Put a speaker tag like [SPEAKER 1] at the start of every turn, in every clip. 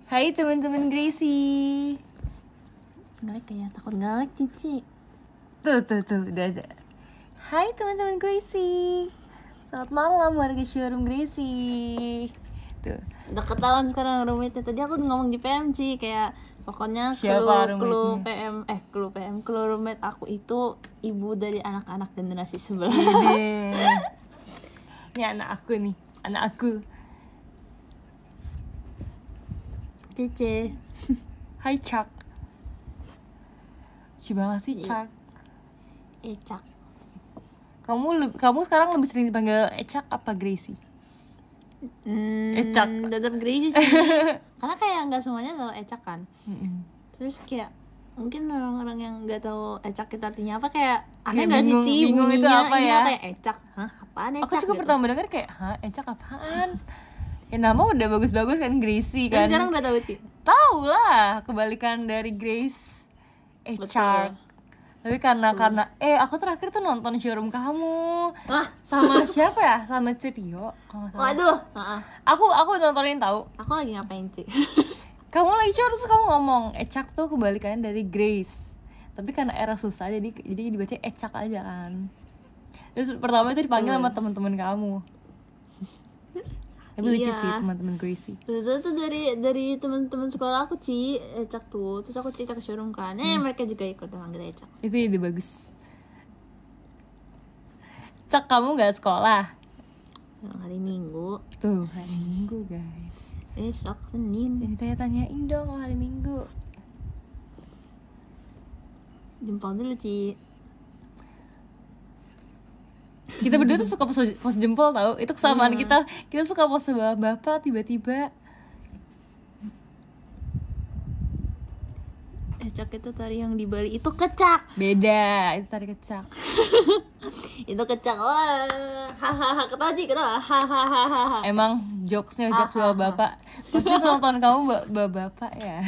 [SPEAKER 1] Hai teman-teman Gracie.
[SPEAKER 2] Ngelek kayak takut ngelek Cici.
[SPEAKER 1] Tuh, udah ada. Hai teman-teman Gracie. Selamat malam warga showroom Gracie. Tuh.
[SPEAKER 2] Udah ketahuan sekarang roommate-nya. Tadi aku ngomong di PM sih kayak pokoknya clue roommate aku itu ibu dari anak-anak generasi sebelah.
[SPEAKER 1] Ini anak aku.
[SPEAKER 2] Cici.
[SPEAKER 1] Hai Chuck. Coba banget sih Chuck.
[SPEAKER 2] Ecak.
[SPEAKER 1] Kamu sekarang lebih sering dipanggil Ecak apa Gracie? Ecak.
[SPEAKER 2] Tetap Gracie sih. Karena kayak nggak semuanya tahu Ecak kan. Terus kayak mungkin orang-orang yang nggak tahu Ecak itu artinya apa kayak aneh nggak sih Ci?
[SPEAKER 1] Bingung itu apa ya?
[SPEAKER 2] Kayak Ecak. Hah? Apaan Ecak?
[SPEAKER 1] Aku juga
[SPEAKER 2] gitu.
[SPEAKER 1] pertama dengar kayak, hah Ecak apaan? Ya nama udah bagus-bagus kan Gracie kan.
[SPEAKER 2] Tapi sekarang udah tahu Ci.
[SPEAKER 1] Tahu lah, kebalikan dari Grace. Ecak. Tapi karena aku terakhir tuh nonton showroom kamu.
[SPEAKER 2] Wah,
[SPEAKER 1] Sama siapa ya? Sama Cepio.
[SPEAKER 2] waduh.
[SPEAKER 1] Aku nontonin tahu.
[SPEAKER 2] Aku lagi ngapain Ci?
[SPEAKER 1] Kamu lagi showroom terus kamu ngomong Ecak tuh kebalikannya dari Grace. Tapi karena era susah jadi dibaca Ecak aja kan. Terus pertama itu dipanggil sama teman-teman kamu. Tapi lucu sih teman-teman Gracie.
[SPEAKER 2] Terus itu dari teman-teman sekolah aku Ci, Ecak tuh. Terus aku cerita ke showroom kan. Mereka juga ikut manggil Ecak.
[SPEAKER 1] Itu ide bagus. Cak, kamu gak sekolah?
[SPEAKER 2] Hari Minggu.
[SPEAKER 1] Tuh, hari Minggu guys.
[SPEAKER 2] Besok Senin.
[SPEAKER 1] Jadi tanyain dong kalau hari Minggu.
[SPEAKER 2] Jempol dulu Ci.
[SPEAKER 1] Kita berdua tuh suka pose jempol tau. Itu kesamaan kita suka pose bapak tiba-tiba.
[SPEAKER 2] Ecak itu tari yang di Bali itu kecak.
[SPEAKER 1] Beda, itu tari kecak.
[SPEAKER 2] Itu kecak. Wah, hahaha, ketawa Ci, ketawa. Hahaha.
[SPEAKER 1] Emang jokesnya jokes bapak. Pasti nonton kamu bapak ya.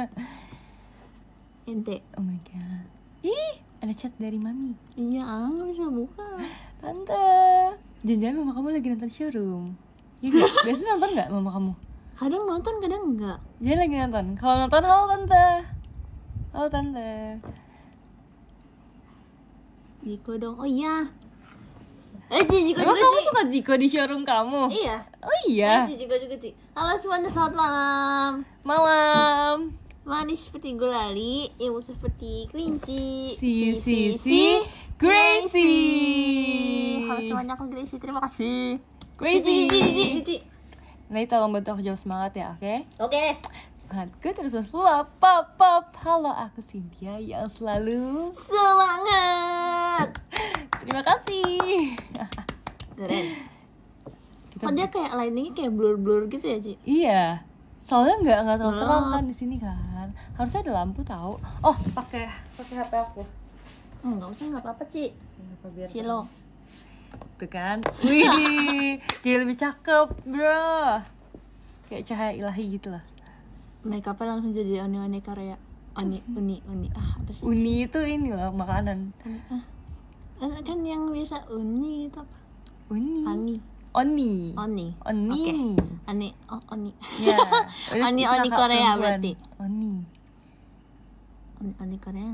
[SPEAKER 2] Ente.
[SPEAKER 1] Oh my god. Ih, ada chat dari mami.
[SPEAKER 2] Iya, nggak bisa buka.
[SPEAKER 1] Tante, jangan-jangan mama kamu lagi nonton showroom. Ya gak? Biasanya nonton gak mama kamu?
[SPEAKER 2] Kadang nonton, kadang enggak.
[SPEAKER 1] Dia lagi nonton. Kalau nonton, halo tante. Halo tante.
[SPEAKER 2] Jiko dong. Oh iya. Jiko
[SPEAKER 1] Emang
[SPEAKER 2] juga
[SPEAKER 1] kamu
[SPEAKER 2] Ci.
[SPEAKER 1] suka Jiko di showroom kamu?
[SPEAKER 2] Iya.
[SPEAKER 1] Oh iya.
[SPEAKER 2] Jiko juga Ci. Halo semuanya, selamat malam.
[SPEAKER 1] Malam.
[SPEAKER 2] Manis seperti gulali, imut seperti kelinci.
[SPEAKER 1] Si Gracie.
[SPEAKER 2] Halo semuanya, aku Gracie. Terima kasih.
[SPEAKER 1] Gracie.
[SPEAKER 2] Cici.
[SPEAKER 1] Nanti tolong bantu aku jawab semangat ya, oke?
[SPEAKER 2] Oke.
[SPEAKER 1] Semangatku terus pop. Halo, aku Cynthia yang selalu
[SPEAKER 2] Semangat.
[SPEAKER 1] terima kasih.
[SPEAKER 2] Keren. Kok dia kayak lightningnya kayak blur gitu ya Ci?
[SPEAKER 1] Iya. Soalnya nggak terlalu terang kan di sini kan. Harusnya ada lampu tahu. Oh, pakai HP aku.
[SPEAKER 2] Nggak usah, nggak apa-apa Ci. Cilo.
[SPEAKER 1] Tuh kan. Wih, jadi lebih cakep, bro. Kayak cahaya ilahi gitu lah.
[SPEAKER 2] Make up langsung jadi Oni Korea. Uni. Apa sih?
[SPEAKER 1] Uni itu ini loh makanan.
[SPEAKER 2] Kan yang biasa uni itu apa?
[SPEAKER 1] Uni.
[SPEAKER 2] Oni.
[SPEAKER 1] Oni.
[SPEAKER 2] Oke. Oni.
[SPEAKER 1] Ya.
[SPEAKER 2] Oni Korea berarti.
[SPEAKER 1] Oni
[SPEAKER 2] Korea.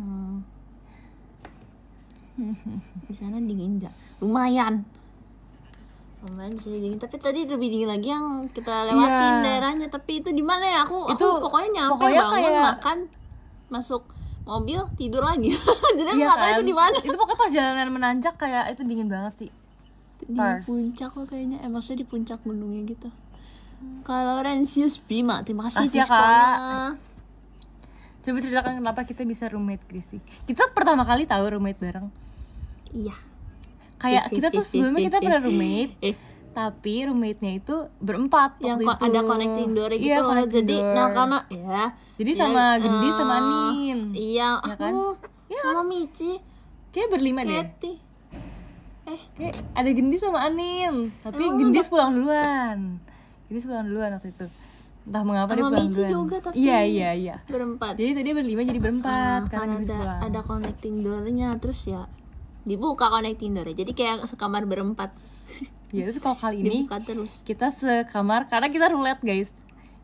[SPEAKER 2] Di sana dingin nggak? Lumayan sih dingin. Tapi tadi lebih dingin lagi yang kita lewatin daerahnya. Tapi itu di mana ya? Aku pokoknya nyampe bangun kayak makan, masuk mobil tidur lagi. Jadi nggak tahu itu di mana.
[SPEAKER 1] Itu pokoknya pas jalanan menanjak kayak itu dingin banget sih.
[SPEAKER 2] Di puncak loh kayaknya, maksudnya di puncak gunungnya gitu. Kalau Rensius Bima, terima kasih
[SPEAKER 1] ya,
[SPEAKER 2] diskonnya.
[SPEAKER 1] Coba ceritakan kenapa kita bisa roommate Gracie. Kita pertama kali tahu roommate bareng.
[SPEAKER 2] Iya.
[SPEAKER 1] Kayak kita tuh sebelumnya kita pernah roommate, tapi roommate-nya itu berempat
[SPEAKER 2] yang
[SPEAKER 1] waktu itu.
[SPEAKER 2] ada connecting door gitu.
[SPEAKER 1] Iya,
[SPEAKER 2] Loh. Jadi
[SPEAKER 1] door.
[SPEAKER 2] nah karena ya.
[SPEAKER 1] Jadi sama Gendi sama Anin.
[SPEAKER 2] Iya.
[SPEAKER 1] Ya kan?
[SPEAKER 2] Sama Mici.
[SPEAKER 1] Kayak berlima deh.
[SPEAKER 2] Keti.
[SPEAKER 1] Kayak ada Gendi sama Anin, tapi Gendis pulang duluan. Gendis pulang duluan waktu itu. Entah mengapa dia pulang
[SPEAKER 2] Mici
[SPEAKER 1] duluan.
[SPEAKER 2] juga tapi.
[SPEAKER 1] Iya.
[SPEAKER 2] Berempat.
[SPEAKER 1] Jadi tadi berlima jadi berempat
[SPEAKER 2] karena
[SPEAKER 1] Gendis pulang.
[SPEAKER 2] ada connecting door-nya, terus ya dibuka connecting door-nya. Jadi kayak sekamar berempat.
[SPEAKER 1] Ya terus kalau kali ini
[SPEAKER 2] dibuka terus.
[SPEAKER 1] kita sekamar karena kita roulette guys.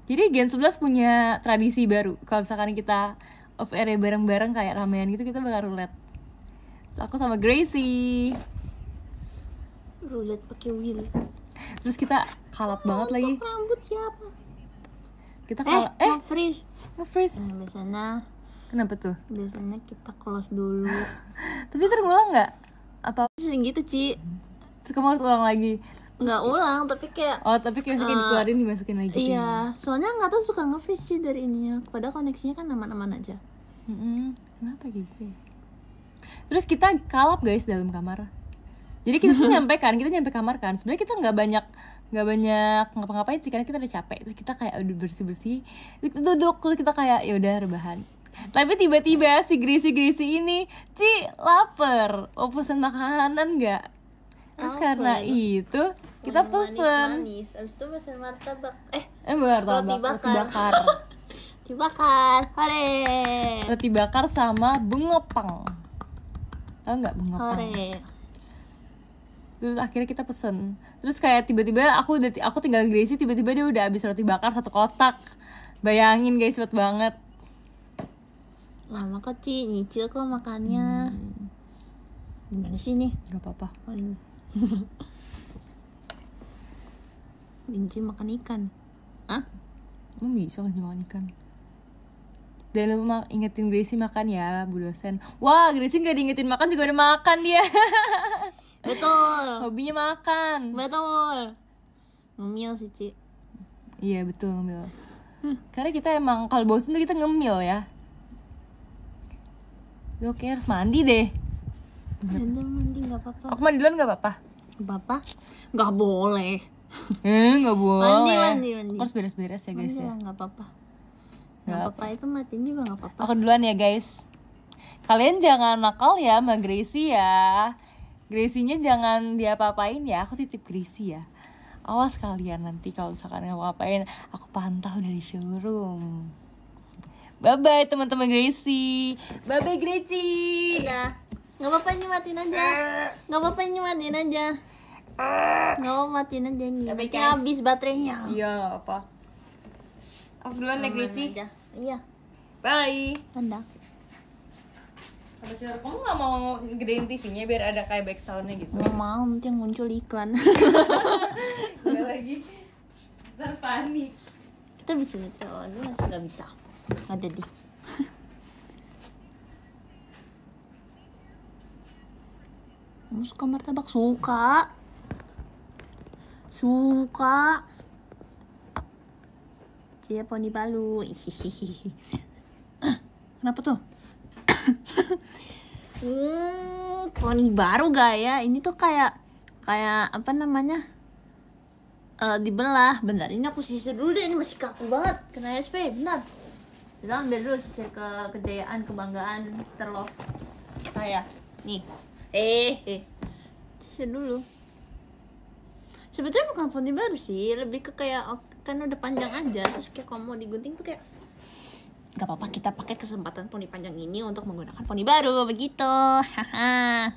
[SPEAKER 1] Jadi Gen 11 punya tradisi baru. Kalau misalkan kita off air bareng-bareng kayak ramean gitu, kita bakal roulette. So, aku sama Gracie
[SPEAKER 2] roulette pakai wheel.
[SPEAKER 1] Terus kita kalap banget lagi.
[SPEAKER 2] Rambut siapa?
[SPEAKER 1] Kita kalap
[SPEAKER 2] nge-freeze. Biasanya
[SPEAKER 1] Kenapa tuh?
[SPEAKER 2] Biasanya kita close dulu.
[SPEAKER 1] Tapi terulang nggak? Apa?
[SPEAKER 2] Sering gitu, Ci.
[SPEAKER 1] Terus kamu harus ulang lagi?
[SPEAKER 2] Nggak ulang, tapi kayak
[SPEAKER 1] tapi kayak dikeluarin dimasukin lagi gitu.
[SPEAKER 2] Iya, soalnya nggak tahu suka nge-freeze Ci dari ininya. Padahal koneksinya kan aman-aman aja.
[SPEAKER 1] Kenapa gitu ya? Terus kita kalap guys dalam kamar. Jadi kita tuh nyampe kamar kan. Sebenarnya kita nggak banyak ngapa-ngapain sih, karena kita udah capek. Terus kita kayak udah bersih-bersih, kita duduk, terus kita kayak ya udah rebahan. Tapi tiba-tiba si Gracie ini lapar, pesen makanan nggak? Terus karena itu kita pesen
[SPEAKER 2] manis. Abis itu pesen martabak.
[SPEAKER 1] Roti bakar.
[SPEAKER 2] Roti bakar. Hore.
[SPEAKER 1] Roti bakar sama bungopang. Tahu nggak bungopang?
[SPEAKER 2] Hore.
[SPEAKER 1] Terus akhirnya kita pesen. Terus kayak tiba-tiba aku tinggal Gracie, tiba-tiba dia udah habis roti bakar 1 kotak. Bayangin guys, cepet banget.
[SPEAKER 2] Lama kok Ci, nyicil kok makannya. Gimana sih nih?
[SPEAKER 1] Gak apa-apa.
[SPEAKER 2] Oh ini. Benci makan ikan. Hah?
[SPEAKER 1] Emang bisa kan makan ikan? Dan lupa ingetin Gracie makan ya, Bu dosen. Wah, Gracie gak diingetin makan juga udah makan dia.
[SPEAKER 2] Betul.
[SPEAKER 1] Hobinya makan.
[SPEAKER 2] Betul. Ngemil sih, Ci.
[SPEAKER 1] Iya, betul ngemil. Karena kita emang kalau bosen tuh kita ngemil ya. Oke, harus mandi deh.
[SPEAKER 2] Mandi nggak apa-apa.
[SPEAKER 1] Aku mandi duluan nggak apa-apa?
[SPEAKER 2] Nggak boleh.
[SPEAKER 1] Nggak boleh.
[SPEAKER 2] Mandi.
[SPEAKER 1] Aku harus beres-beres ya guys ya.
[SPEAKER 2] Nggak apa-apa. Nggak apa-apa, itu matiin juga nggak apa-apa.
[SPEAKER 1] Aku duluan ya guys. Kalian jangan nakal ya sama Gracie ya. Gracie-nya jangan diapa-apain ya. Aku titip Gracie ya. Awas kalian nanti kalau misalkan ngapa-ngapain, aku pantau dari showroom. Bye-bye teman-teman Gracie. Bye-bye Gracie.
[SPEAKER 2] Udah. Nggak apa-apa, nyumatin aja. Nggak apa-apa, nyumatin aja. Nggak apa-apa, matiin aja nih. Nanti habis baterainya.
[SPEAKER 1] Iya, apa? Aku duluan ya Gracie.
[SPEAKER 2] Iya.
[SPEAKER 1] Bye.
[SPEAKER 2] Tanda.
[SPEAKER 1] Ada suara, kamu gak mau gedein TV-nya biar ada kayak back sound-nya gitu?
[SPEAKER 2] Nggak mau, nanti yang muncul iklan.
[SPEAKER 1] Gak lagi. Ntar panik.
[SPEAKER 2] Kita bisa nyetel, dulu masih nggak bisa. Ada di. Kamu suka martabak? Suka. Cia poni balu. Kenapa tuh? Poni baru gak ya? Ini tuh kayak apa namanya? Dibelah. Bentar, ini aku sisir dulu deh. Ini masih kaku banget. Kena SP, bentar. Kita ambil dulu sisir kejayaan, kebanggaan, terlove saya. Nih. Sisir dulu. Sebetulnya bukan poni baru sih, lebih ke kayak kan udah panjang aja, terus kayak kalau mau digunting tuh kayak gak apa-apa, kita pakai kesempatan poni panjang ini untuk menggunakan poni baru, begitu. Haha.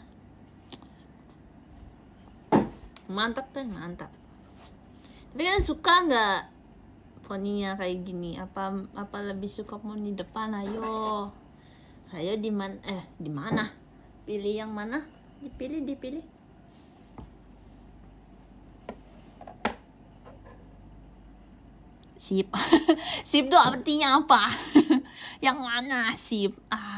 [SPEAKER 2] Mantap kan, mantap. Tapi kan suka nggak poninya kayak gini? Apa lebih suka poni depan? Ayo di mana? Pilih yang mana? Dipilih. Sip. Sip tuh artinya apa? Yang mana sip?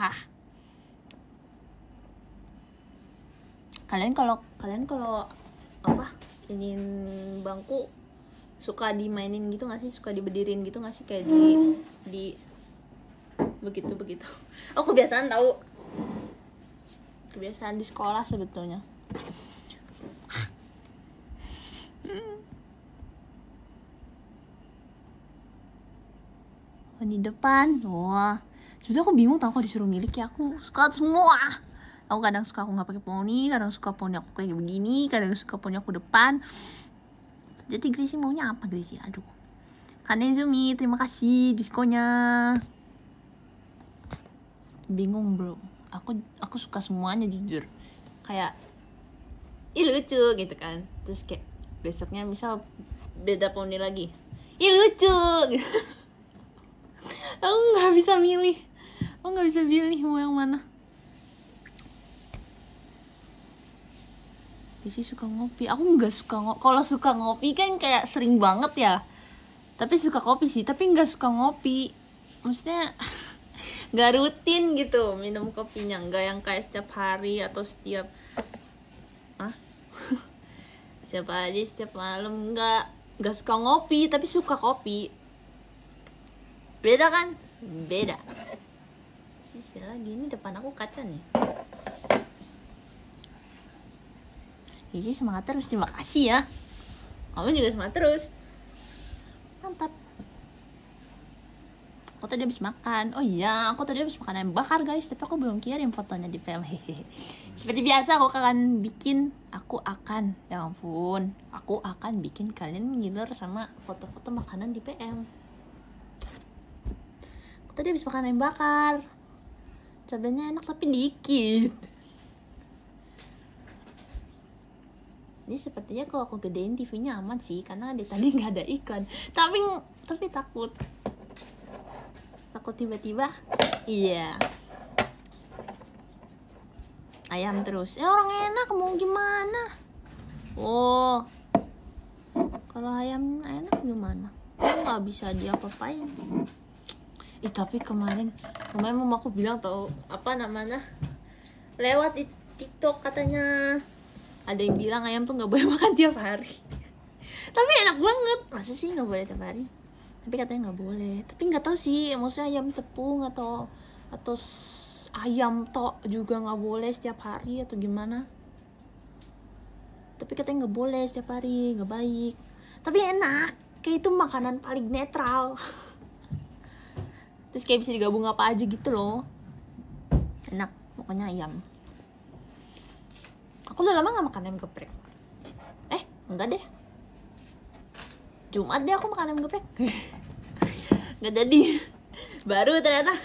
[SPEAKER 2] Kalian kalau apa? Ini bangku suka dimainin gitu nggak sih? Suka dibedirin gitu nggak sih? Kayak di begitu. Oh, kebiasaan tahu. Kebiasaan di sekolah sebetulnya. Di depan, wah, sebetulnya aku bingung tau kalau disuruh milih, ya aku suka semua. Aku kadang suka aku nggak pakai poni, kadang suka poni aku kayak begini, kadang suka poni aku depan. Jadi Gracie maunya apa Gracie? Aduh, Kanezumi, terima kasih diskonya. Bingung bro, aku suka semuanya jujur. Kayak, lucu gitu kan. Terus kayak besoknya misal beda poni lagi. ih lucu. Aku nggak bisa milih mau yang mana. Isi suka ngopi, aku nggak suka ngopi. Kalau suka ngopi kan kayak sering banget ya, tapi suka kopi sih, tapi nggak suka ngopi, maksudnya nggak rutin gitu minum kopinya, nggak yang kayak setiap hari atau setiap setiap hari, setiap malam. Nggak suka ngopi, tapi suka kopi. Beda kan? Beda. Sisi lagi, ini depan aku kaca nih. Isi semangat terus, terima kasih ya. Kamu juga semangat terus. Mantap. Aku tadi habis makan. Oh iya, aku tadi habis makan ayam bakar guys, tapi aku belum kirim fotonya di PM. Seperti biasa aku akan ya ampun, aku akan bikin kalian ngiler sama foto-foto makanan di PM. Aku tadi habis makan ayam bakar. Cabenya enak tapi dikit. Ini sepertinya kalau aku gedein TV-nya aman sih, karena di tadi nggak ada iklan. Tapi takut tiba-tiba iya ayam terus. Orang enak mau gimana? Oh, kalau ayam enak gimana? Nggak bisa diapa-apain. Tapi kemarin mama aku bilang tau apa namanya, lewat di TikTok katanya ada yang bilang ayam tuh nggak boleh makan tiap hari. Tapi enak banget. Masa sih nggak boleh tiap hari? Tapi katanya nggak boleh. Tapi nggak tahu sih, maksudnya ayam tepung atau ayam tok juga nggak boleh setiap hari atau gimana. Tapi katanya nggak boleh setiap hari, nggak baik. Tapi enak, kayak itu makanan paling netral. Terus kayak bisa digabung apa aja gitu loh. Enak, pokoknya ayam. Aku udah lama gak makan ayam geprek. Enggak deh, Jumat deh aku makan ayam geprek. Gak jadi. Baru ternyata.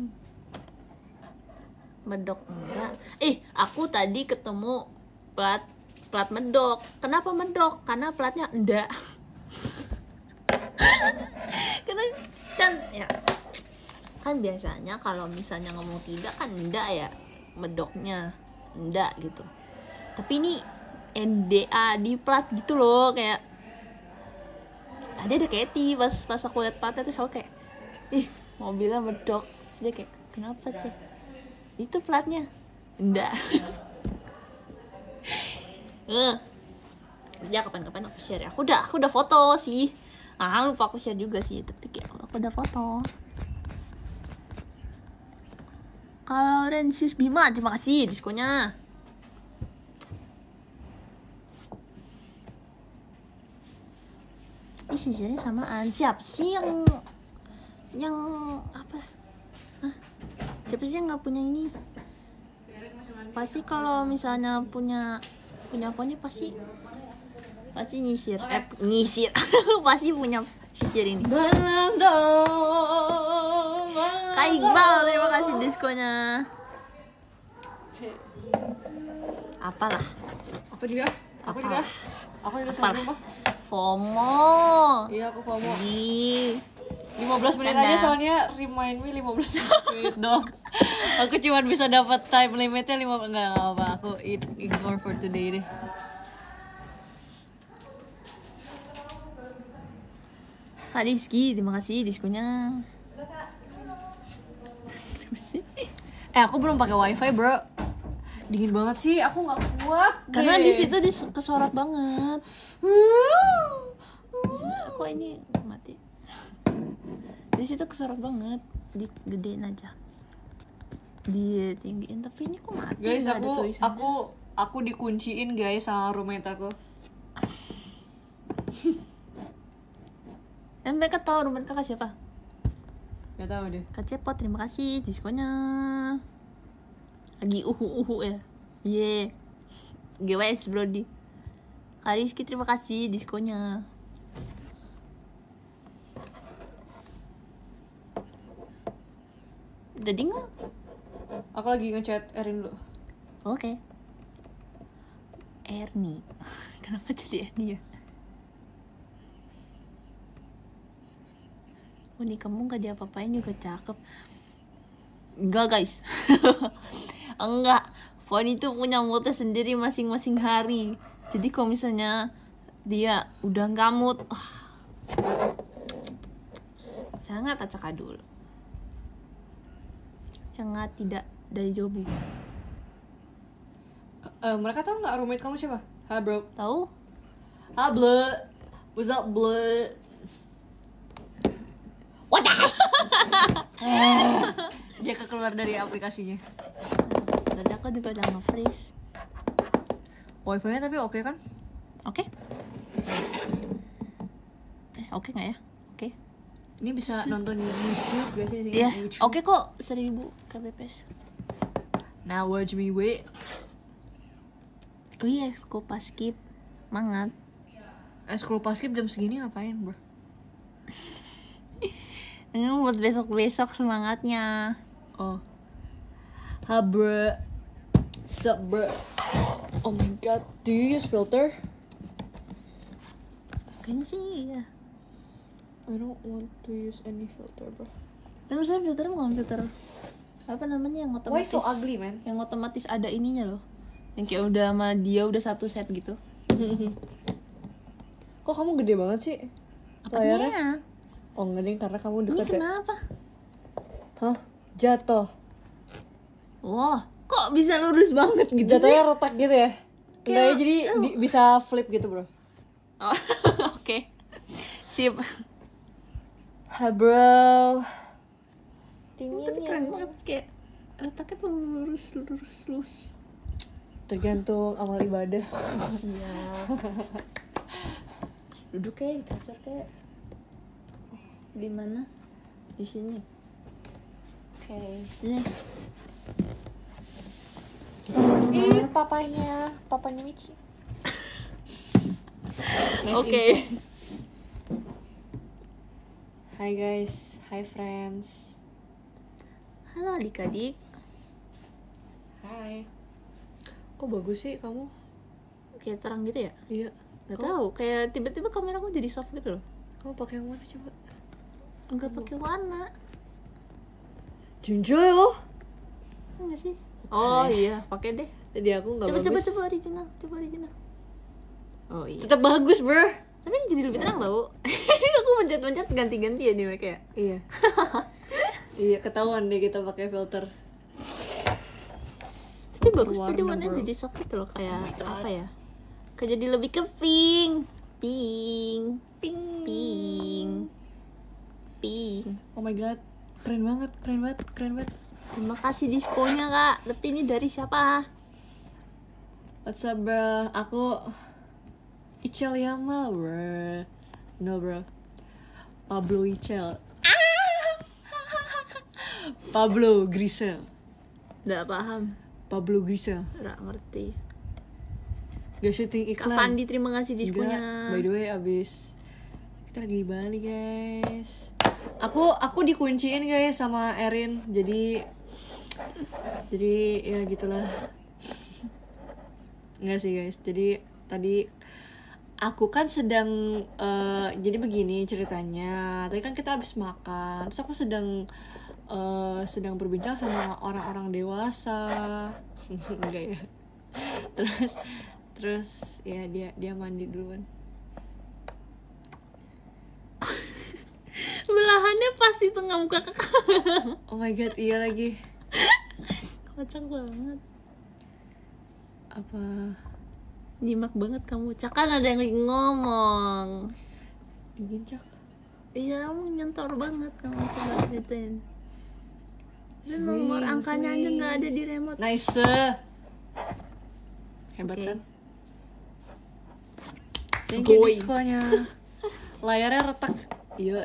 [SPEAKER 2] Medok enggak. Aku tadi ketemu plat medok. Kenapa medok? Karena platnya enggak. Karena kan biasanya kalau misalnya ngomong tidak kan enggak ya, medoknya enggak gitu. Tapi ini NDA di plat gitu loh, kayak ada Katy pas aku liat platnya terus aku kayak mobilnya medok. Terus dia kayak kenapa cek? Itu platnya enggak. Ya kapan-kapan aku share ya. Aku udah foto sih. Lupa aku share juga sih, tapi kayak aku udah foto. Kalau Rensius Bima, terima kasih diskonnya. Sisirnya samaan. Siapa sih yang apa? Siapa sih yang nggak punya ini? Pasti kalau misalnya punya phone pasti nyisir. Pasti punya sisir ini. Kak Iqbal, terima kasih diskonnya. Apalah.
[SPEAKER 1] Aku juga sama rumah.
[SPEAKER 2] FOMO.
[SPEAKER 1] Iya, aku FOMO.
[SPEAKER 2] 15
[SPEAKER 1] menit aja soalnya remind me 15 menit dong. Aku cuma bisa dapat time limitnya 5. Enggak apa-apa. Aku ignore for today deh.
[SPEAKER 2] Kak Rizky, terima kasih diskonnya.
[SPEAKER 1] Aku belum pakai wifi bro. Dingin banget sih, aku nggak kuat.
[SPEAKER 2] Karena di situ kesorot banget. Kok ini mati? Di situ kesorot banget, digedein aja, ditinggiin. Tapi ini kok mati?
[SPEAKER 1] Guys, aku dikunciin guys sama roommate aku.
[SPEAKER 2] Mereka tahu roommate kakak siapa?
[SPEAKER 1] Gak tahu deh.
[SPEAKER 2] Kak Cepot, terima kasih diskonnya. Lagi ya. GWS Brody. Kak Rizky, terima kasih diskonnya. Jadi nggak?
[SPEAKER 1] Aku lagi ngechat Erin dulu.
[SPEAKER 2] Oke. Ernie. Kenapa jadi Ernie ya? Nih kamu gak diapa-apain juga cakep. Enggak guys. Enggak, Poni tuh punya mood sendiri masing-masing hari. Jadi kalau misalnya dia udah gamut, sangat acak-adul, sangat tidak dari jobu.
[SPEAKER 1] Mereka tahu nggak roommate kamu siapa? Ha bro.
[SPEAKER 2] Tahu?
[SPEAKER 1] Ha bro. What's up bro?
[SPEAKER 2] What?
[SPEAKER 1] Dia keluar dari aplikasinya.
[SPEAKER 2] Tadi aku juga udah nge-freeze.
[SPEAKER 1] Wifi-nya tapi oke kan?
[SPEAKER 2] Oke? Oke nggak ya? Oke.
[SPEAKER 1] Ini bisa nonton di YouTube gak sih?
[SPEAKER 2] Iya. Oke kok 1000 kbps.
[SPEAKER 1] Now watch me wait.
[SPEAKER 2] Oh iya, aku pas skip. Mangat.
[SPEAKER 1] School pas skip jam segini ngapain bro?
[SPEAKER 2] Ini buat besok-besok semangatnya.
[SPEAKER 1] Oh. Ha bro. Sup bro. Oh my god, do you use filter?
[SPEAKER 2] Kayaknya sih iya.
[SPEAKER 1] I don't want to use any filter bro.
[SPEAKER 2] Tapi maksudnya filternya bukan filter apa namanya yang otomatis.
[SPEAKER 1] Why so ugly man?
[SPEAKER 2] Yang otomatis ada ininya loh. Yang kayak udah sama dia udah satu set gitu.
[SPEAKER 1] Kok kamu gede banget sih? Layarnya?
[SPEAKER 2] Apanya?
[SPEAKER 1] Oh enggak deh, karena kamu
[SPEAKER 2] Ini
[SPEAKER 1] dekat ya.
[SPEAKER 2] kenapa?
[SPEAKER 1] Hah? Jatuh.
[SPEAKER 2] Wah, kok bisa lurus banget gitu
[SPEAKER 1] Jatuhnya
[SPEAKER 2] sih?
[SPEAKER 1] retak gitu ya? Enggak ya, jadi bisa flip gitu bro.
[SPEAKER 2] Oh, oke. Sip.
[SPEAKER 1] Ha bro.
[SPEAKER 2] Tapi keren banget kayak letaknya tuh lurus.
[SPEAKER 1] Tergantung amal ibadah.
[SPEAKER 2] Siap. Duduk kayak di kasur kayak di mana? Di sini. Oke. Sini.
[SPEAKER 1] Papanya Michi.
[SPEAKER 2] Oke.
[SPEAKER 1] Hai guys, hi friends.
[SPEAKER 2] Halo adik-adik.
[SPEAKER 1] Hai. Kok bagus sih kamu?
[SPEAKER 2] Kayak terang gitu ya?
[SPEAKER 1] Iya.
[SPEAKER 2] Gak tahu, kayak tiba-tiba kameraku jadi soft gitu loh.
[SPEAKER 1] Kamu pakai yang mana coba?
[SPEAKER 2] Enggak pakai warna.
[SPEAKER 1] Junjo loh.
[SPEAKER 2] Enggak sih? Oh iya, pakai deh.
[SPEAKER 1] Jadi aku nggak bagus.
[SPEAKER 2] Coba original. Oh iya.
[SPEAKER 1] Tetap bagus bro.
[SPEAKER 2] Tapi ini jadi lebih terang tau. Aku mencet ganti-ganti ya nih mereka ya.
[SPEAKER 1] Iya. Iya, ketahuan deh kita pakai filter.
[SPEAKER 2] Tapi bagus
[SPEAKER 1] Warna,
[SPEAKER 2] tadi warnanya
[SPEAKER 1] bro.
[SPEAKER 2] jadi soft gitu loh, kayak apa ya? Kayak jadi lebih ke pink.
[SPEAKER 1] Oh my god, keren banget.
[SPEAKER 2] Terima kasih diskonya kak. Tapi ini dari siapa?
[SPEAKER 1] What's up bro? Aku Ichel Yamal bro. No bro, Pablo Ichel. Pablo Grisel.
[SPEAKER 2] Nggak paham.
[SPEAKER 1] Pablo Grisel.
[SPEAKER 2] Nggak ngerti.
[SPEAKER 1] Gak syuting iklan.
[SPEAKER 2] Kapan terima kasih diskonya?
[SPEAKER 1] Enggak, by the way abis kita lagi di Bali guys. Aku dikunciin guys sama Erin, jadi ya gitulah. Enggak sih guys, jadi tadi aku kan sedang jadi begini ceritanya. Tadi kan kita habis makan, terus aku sedang berbincang sama orang-orang dewasa. Enggak ya. Terus ya dia mandi duluan.
[SPEAKER 2] Belahannya pas di tengah muka kakak.
[SPEAKER 1] Oh my god, iya lagi.
[SPEAKER 2] Kocak banget.
[SPEAKER 1] Apa?
[SPEAKER 2] Nyimak banget kamu. Cak, kan ada yang lagi ngomong.
[SPEAKER 1] Dingin Cak.
[SPEAKER 2] Iya, kamu nyentor banget kamu coba ceritain. Dan nomor angkanya aja nggak ada di remote.
[SPEAKER 1] Nice. Hebat
[SPEAKER 2] Okay.
[SPEAKER 1] kan? Thank you diskonya. Layarnya retak. Iya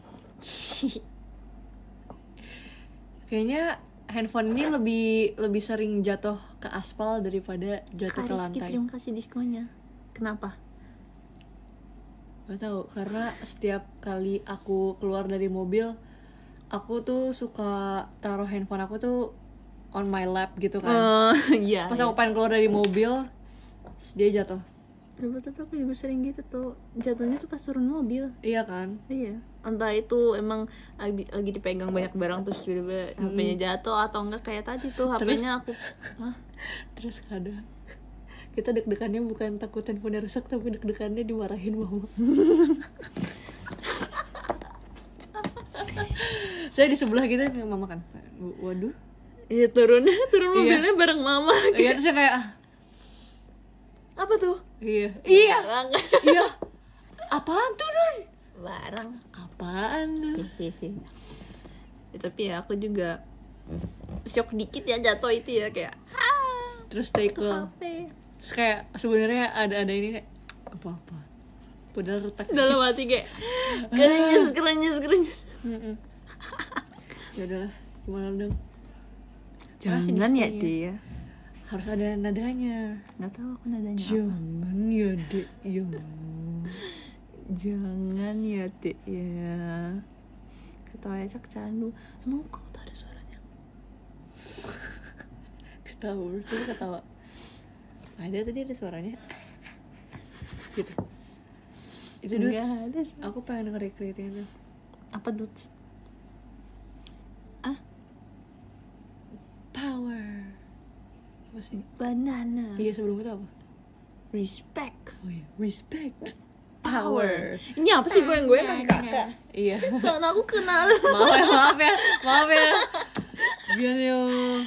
[SPEAKER 1] Kayaknya handphone ini lebih sering jatuh ke aspal daripada jatuh ke lantai.
[SPEAKER 2] Terima kasih diskonya. Kenapa?
[SPEAKER 1] Gak tahu, karena setiap kali aku keluar dari mobil, aku tuh suka taruh handphone aku tuh on my lap gitu kan.
[SPEAKER 2] Iya.
[SPEAKER 1] Pas aku pengen keluar dari mobil, dia jatuh.
[SPEAKER 2] Tapi aku juga sering gitu tuh, jatuhnya tuh pas turun mobil.
[SPEAKER 1] Iya kan?
[SPEAKER 2] Iya, entah itu emang lagi dipegang banyak barang terus tiba-tiba HP-nya jatuh, atau enggak kayak tadi tuh HP-nya aku
[SPEAKER 1] terus kadang kita deg-degannya bukan takut handphonenya rusak, tapi deg-degannya dimarahin mama. Saya di sebelah kita kayak mama kan, waduh.
[SPEAKER 2] Iya, turun mobilnya bareng mama.
[SPEAKER 1] Iya, terus saya kayak
[SPEAKER 2] apa tuh?
[SPEAKER 1] Iya.
[SPEAKER 2] Barang.
[SPEAKER 1] Iya. Apaan tuh, Nun?
[SPEAKER 2] Barang.
[SPEAKER 1] Apaan tuh?
[SPEAKER 2] Ya, tapi ya aku juga shock dikit ya jatuh itu ya, kayak
[SPEAKER 1] terus stay cool. Terus kayak sebenarnya ada ini kayak apa-apa. Padahal retak
[SPEAKER 2] dalam hati kayak kerenyes.
[SPEAKER 1] Ya udahlah, gimana dong?
[SPEAKER 2] Jangan ya dia.
[SPEAKER 1] Harus ada nadanya.
[SPEAKER 2] Nggak tahu aku nadanya.
[SPEAKER 1] Jangan ya dek ya.
[SPEAKER 2] Jangan ya dek ya. Ketawa Ecak candu. Emang kok tak ada suaranya?
[SPEAKER 1] Ketawa, coba ketawa. Ada tadi ada suaranya. Gitu. Itu Dudes. Aku pengen nge-recreate itu.
[SPEAKER 2] Apa Dudes?
[SPEAKER 1] Power. Apa sih?
[SPEAKER 2] Banana.
[SPEAKER 1] Iya, sebelum itu apa?
[SPEAKER 2] Respect.
[SPEAKER 1] Oh iya, respect. Power.
[SPEAKER 2] Ini apa sih gue yang kakak?
[SPEAKER 1] Iya.
[SPEAKER 2] Soalnya aku kenal.
[SPEAKER 1] Maaf ya. Biar yo.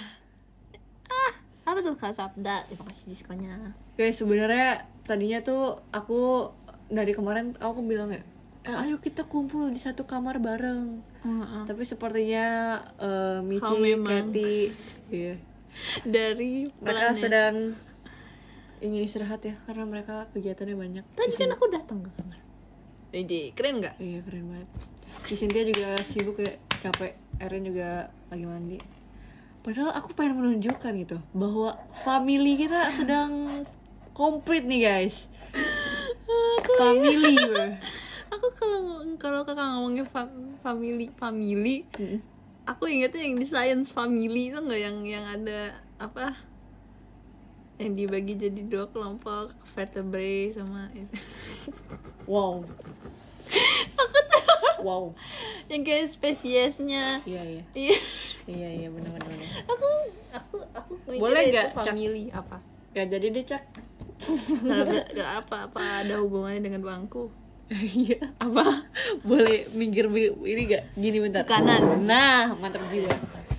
[SPEAKER 2] Apa tuh Kak Sabda? Terima kasih diskonnya.
[SPEAKER 1] Guys, sebenarnya tadinya tuh aku dari kemarin aku bilang ya, ayo kita kumpul di satu kamar bareng. Tapi sepertinya Michi, Kathy, iya.
[SPEAKER 2] Dari
[SPEAKER 1] mereka sedang ingin istirahat ya, karena mereka kegiatannya banyak.
[SPEAKER 2] Tadi kan aku datang ke kamar. Jadi keren nggak?
[SPEAKER 1] Iya, keren banget. Di Cynthia juga sibuk kayak capek. Erin juga lagi mandi. Padahal aku pengen menunjukkan gitu bahwa family kita sedang komplit nih guys. Family bro.
[SPEAKER 2] Aku kalau kakak ngomongin family, aku ingetnya yang di Science Family itu nggak, yang ada apa? Yang dibagi jadi 2 kelompok, vertebrae sama itu.
[SPEAKER 1] Wow.
[SPEAKER 2] Aku tuh.
[SPEAKER 1] Wow.
[SPEAKER 2] Yang kayak spesiesnya.
[SPEAKER 1] Iya benar.
[SPEAKER 2] Aku
[SPEAKER 1] boleh nggak
[SPEAKER 2] family Cak? Apa?
[SPEAKER 1] Gak jadi deh Cak.
[SPEAKER 2] apa ada hubungannya dengan bangku?
[SPEAKER 1] Iya.
[SPEAKER 2] Apa?
[SPEAKER 1] Boleh minggir ini gak? Gini bentar.
[SPEAKER 2] Kanan.
[SPEAKER 1] Nah, mantap jiwa.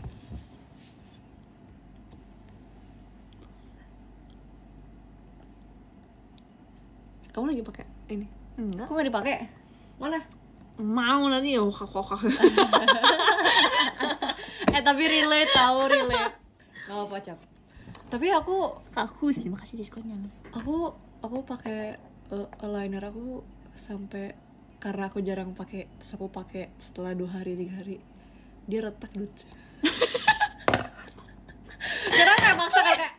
[SPEAKER 1] Kamu lagi pakai ini?
[SPEAKER 2] Enggak.
[SPEAKER 1] Kok nggak dipakai? Mana?
[SPEAKER 2] Mau nanti ya
[SPEAKER 1] Tapi relate. Gak apa-apa Cak. Tapi aku
[SPEAKER 2] sih, makasih diskonnya.
[SPEAKER 1] Aku pakai eyeliner aku sampai, karena aku jarang pakai, terus aku pakai setelah 2 hari 3 hari dia retak Dut. Karena kayak maksa kayak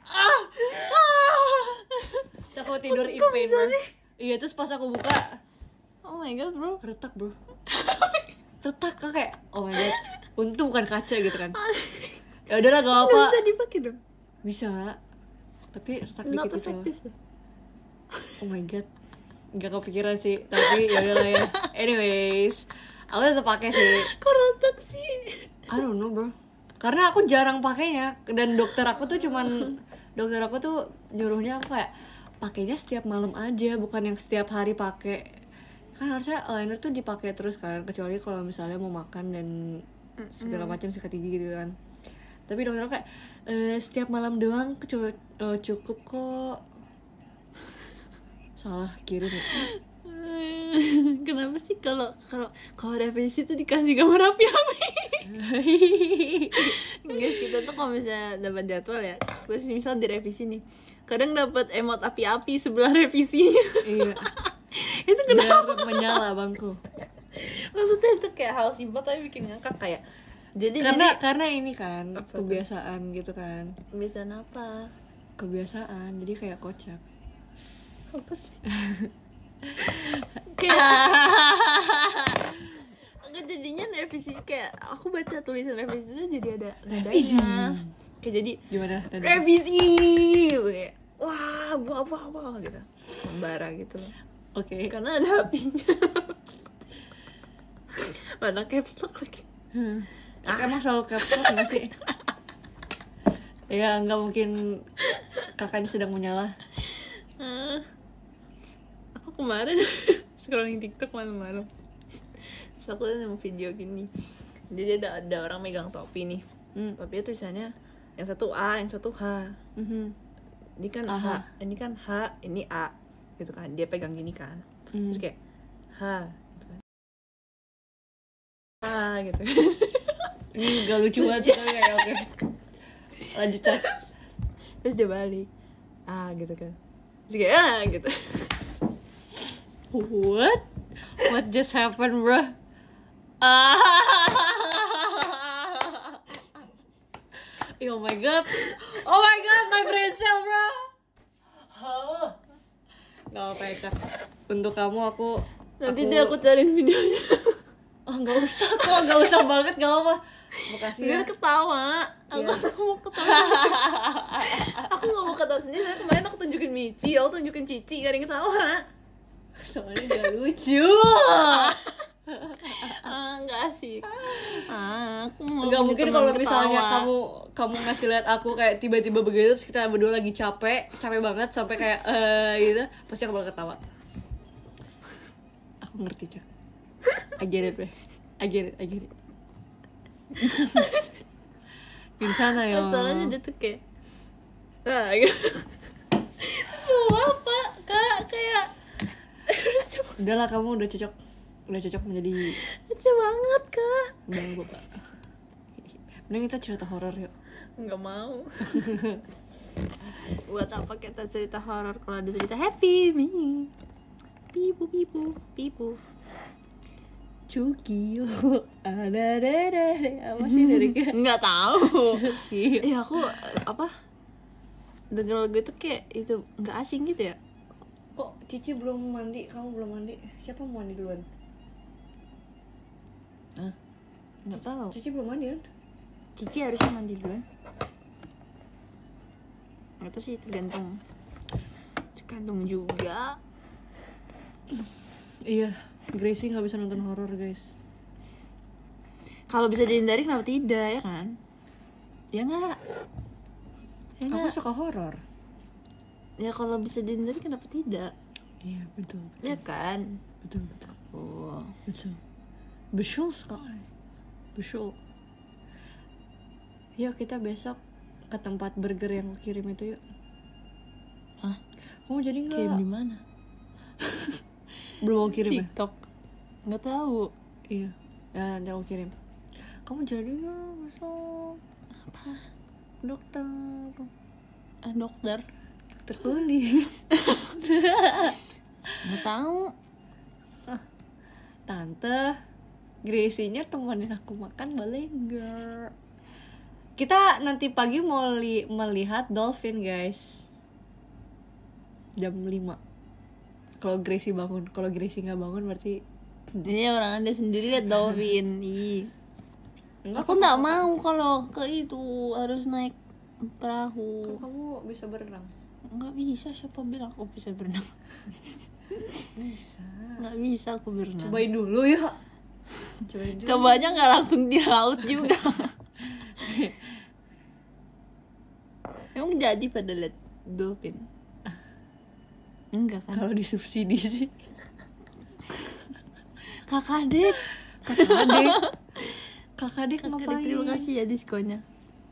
[SPEAKER 1] terus aku tidur in pain bro. Iya, terus pas aku buka,
[SPEAKER 2] oh my god bro,
[SPEAKER 1] retak bro. Retak kan, kayak oh my god, untung bukan kaca gitu kan. Ya udahlah gak apa.
[SPEAKER 2] Bisa dipakai dong.
[SPEAKER 1] Bisa, tapi retak
[SPEAKER 2] Not
[SPEAKER 1] dikit
[SPEAKER 2] effective.
[SPEAKER 1] gitu. Oh my god, nggak kepikiran sih, tapi ya udahlah ya. Anyways, aku tetap pakai sih.
[SPEAKER 2] Kok retak sih?
[SPEAKER 1] I don't know bro, karena aku jarang pakainya, dan dokter aku tuh nyuruhnya aku kayak pakainya setiap malam aja, bukan yang setiap hari pakai. Kan harusnya eyeliner tuh dipakai terus kan, kecuali kalau misalnya mau makan dan segala macam sikat gigi gitu kan. Tapi dokter aku kayak setiap malam doang cukup kok. Salah kirim ya.
[SPEAKER 2] Kenapa sih kalau revisi tuh dikasih gambar api-api? Guys, kita tuh kalau misalnya dapat jadwal ya, terus misal direvisi nih, kadang dapat emot api-api sebelah revisinya.
[SPEAKER 1] Iya.
[SPEAKER 2] Itu kenapa?
[SPEAKER 1] Biar menyala bangku.
[SPEAKER 2] Maksudnya itu kayak hal simpel tapi bikin ngakak kayak.
[SPEAKER 1] Karena ini kan kebiasaan gitu kan.
[SPEAKER 2] Kebiasaan apa?
[SPEAKER 1] Kebiasaan, jadi kayak kocak.
[SPEAKER 2] Apa sih? Kayak jadinya revisi, kayak aku baca tulisan revisi itu jadi ada nadanya. Kayak jadi
[SPEAKER 1] gimana?
[SPEAKER 2] Revisi gitu kayak, wah buah gitu, membara gitu loh.
[SPEAKER 1] Oke.
[SPEAKER 2] Karena ada apinya. Mana caps lock lagi.
[SPEAKER 1] Emang selalu caps lock nggak sih? Ya nggak mungkin kakaknya sedang menyala.
[SPEAKER 2] Aku kemarin scrolling TikTok malam-malam, terus aku nemu video gini. Jadi ada orang megang topi nih. Topinya tulisannya yang satu A, yang satu H. Ini kan H, ini kan H, ini A gitu kan. Dia pegang gini kan. Terus kayak H gitu kan. A gitu.
[SPEAKER 1] Ini gak lucu banget sih, kayak oke. Lanjut aja.
[SPEAKER 2] Terus dia balik A gitu kan. Terus kayak A gitu.
[SPEAKER 1] What just happened, bro? Oh my god, my brain cell, bro. Gak apa-apa ya, Cak. Untuk kamu aku
[SPEAKER 2] aku cariin videonya.
[SPEAKER 1] Gak usah banget, gak apa-apa. Makasih
[SPEAKER 2] biar
[SPEAKER 1] ya.
[SPEAKER 2] Ketawa. Aku mau ketawa. Aku gak mau ketawa sendiri. Kemarin aku tunjukin Michi, aku tunjukin Cici, gak ada yang ketawa.
[SPEAKER 1] Soalnya gak lucu.
[SPEAKER 2] Enggak asik. Aku mau.
[SPEAKER 1] Gak mungkin kalau misalnya kamu ngasih lihat aku kayak tiba-tiba begitu, terus kita berdua lagi capek banget sampai kayak gitu, pasti aku bakal ketawa. Aku ngerti, Cak. I get it. Gimana ya?
[SPEAKER 2] Masalahnya dia tuh kayak gitu. Semua apa Kak kayak
[SPEAKER 1] udahlah, kamu udah cocok menjadi
[SPEAKER 2] lucu banget Kak.
[SPEAKER 1] Udah lupa. Mending kita cerita horor yuk.
[SPEAKER 2] Nggak mau. Buat apa kita cerita horor kalau ada cerita happy nih? Pipu.
[SPEAKER 1] Cuki, ada apa sih liriknya?
[SPEAKER 2] Nggak tahu. Iya aku denger lagu itu kayak itu nggak asing gitu ya.
[SPEAKER 1] Kok Cici belum mandi, kamu belum mandi? Siapa mau mandi duluan?
[SPEAKER 2] Nggak tahu.
[SPEAKER 1] Cici belum mandi kan?
[SPEAKER 2] Cici harusnya mandi duluan. Itu sih tergantung juga.
[SPEAKER 1] Iya, Gracie nggak bisa nonton horor guys.
[SPEAKER 2] Kalau bisa dihindari kenapa tidak ya kan? Ya nggak?
[SPEAKER 1] Aku suka horor.
[SPEAKER 2] Ya kalau bisa dihindari kenapa tidak?
[SPEAKER 1] Iya betul.
[SPEAKER 2] Ya kan?
[SPEAKER 1] Betul. Betul sekali. Yuk kita besok ke tempat burger yang aku kirim itu yuk.
[SPEAKER 2] Hah?
[SPEAKER 1] Kamu jadi nggak?
[SPEAKER 2] Kirim di mana?
[SPEAKER 1] Belum mau kirim ya?
[SPEAKER 2] TikTok. Nggak tahu.
[SPEAKER 1] Iya. Ya nanti aku kirim. Kamu jadi nggak besok?
[SPEAKER 2] Apa?
[SPEAKER 1] Dokter
[SPEAKER 2] kulit. Nggak tahu.
[SPEAKER 1] Tante, Gracie-nya temenin aku makan boleh nggak? Kita nanti pagi mau melihat dolphin guys. Jam 5. Kalau Gracie bangun, kalau Gracie nggak bangun berarti
[SPEAKER 2] dia orang Anda sendiri lihat dolphin.
[SPEAKER 1] Enggak,
[SPEAKER 2] aku nggak mau kalau ke itu harus naik perahu.
[SPEAKER 1] Kamu bisa berenang?
[SPEAKER 2] Nggak bisa, siapa bilang aku bisa berenang?
[SPEAKER 1] Bisa.
[SPEAKER 2] Nggak bisa aku berenang.
[SPEAKER 1] Cobain dulu ya.
[SPEAKER 2] Coba aja nggak langsung di laut juga. Emang jadi pada lihat dolphin? Enggak kan?
[SPEAKER 1] Kalau disubsidi sih.
[SPEAKER 2] Kakak adik
[SPEAKER 1] ngapain?
[SPEAKER 2] Terima kasih ya diskonnya.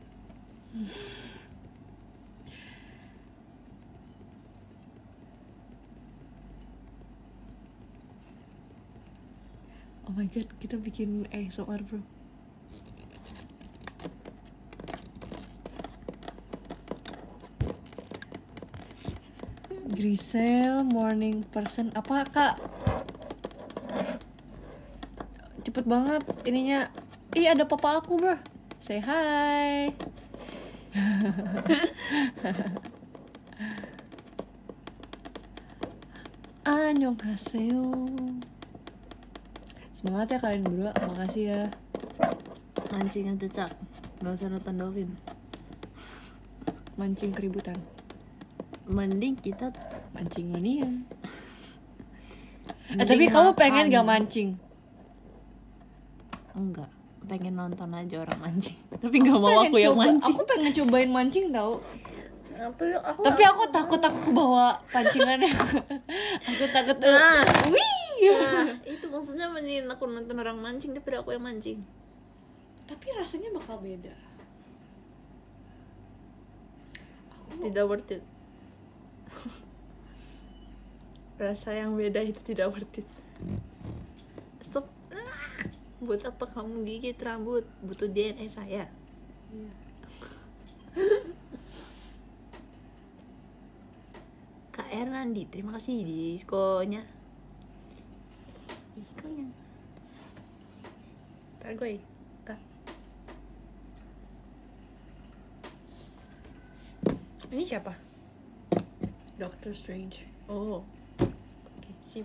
[SPEAKER 1] Oh my god, kita bikin ASMR bro. Grisel morning person apa kak? Cepet banget ininya. Ih ada papa aku bro. Say hi. Annyeonghaseyo. Semangat ya kalian berdua. Makasih ya.
[SPEAKER 2] Mancing aja Cak, nggak usah nonton dolphin.
[SPEAKER 1] Mancing keributan.
[SPEAKER 2] mending kita
[SPEAKER 3] mancing mania. Tapi kamu pengen gak mancing?
[SPEAKER 2] Enggak, pengen nonton aja orang mancing. Tapi gak mau aku yang mancing.
[SPEAKER 3] Aku pengen cobain mancing tau. Tapi aku takut aku bawa pancingannya. Aku takut.
[SPEAKER 2] Itu maksudnya mending aku nonton orang mancing daripada aku yang mancing.
[SPEAKER 3] Tapi rasanya bakal beda.
[SPEAKER 2] Tidak worth it. Rasa yang beda itu tidak worth it. Stop. Buat apa kamu gigit rambut? Butuh DNA saya. Kak Ernandi, terima kasih diskonya. Ntar gue
[SPEAKER 3] Ini siapa? Doctor Strange.
[SPEAKER 2] Oh, oke, sip.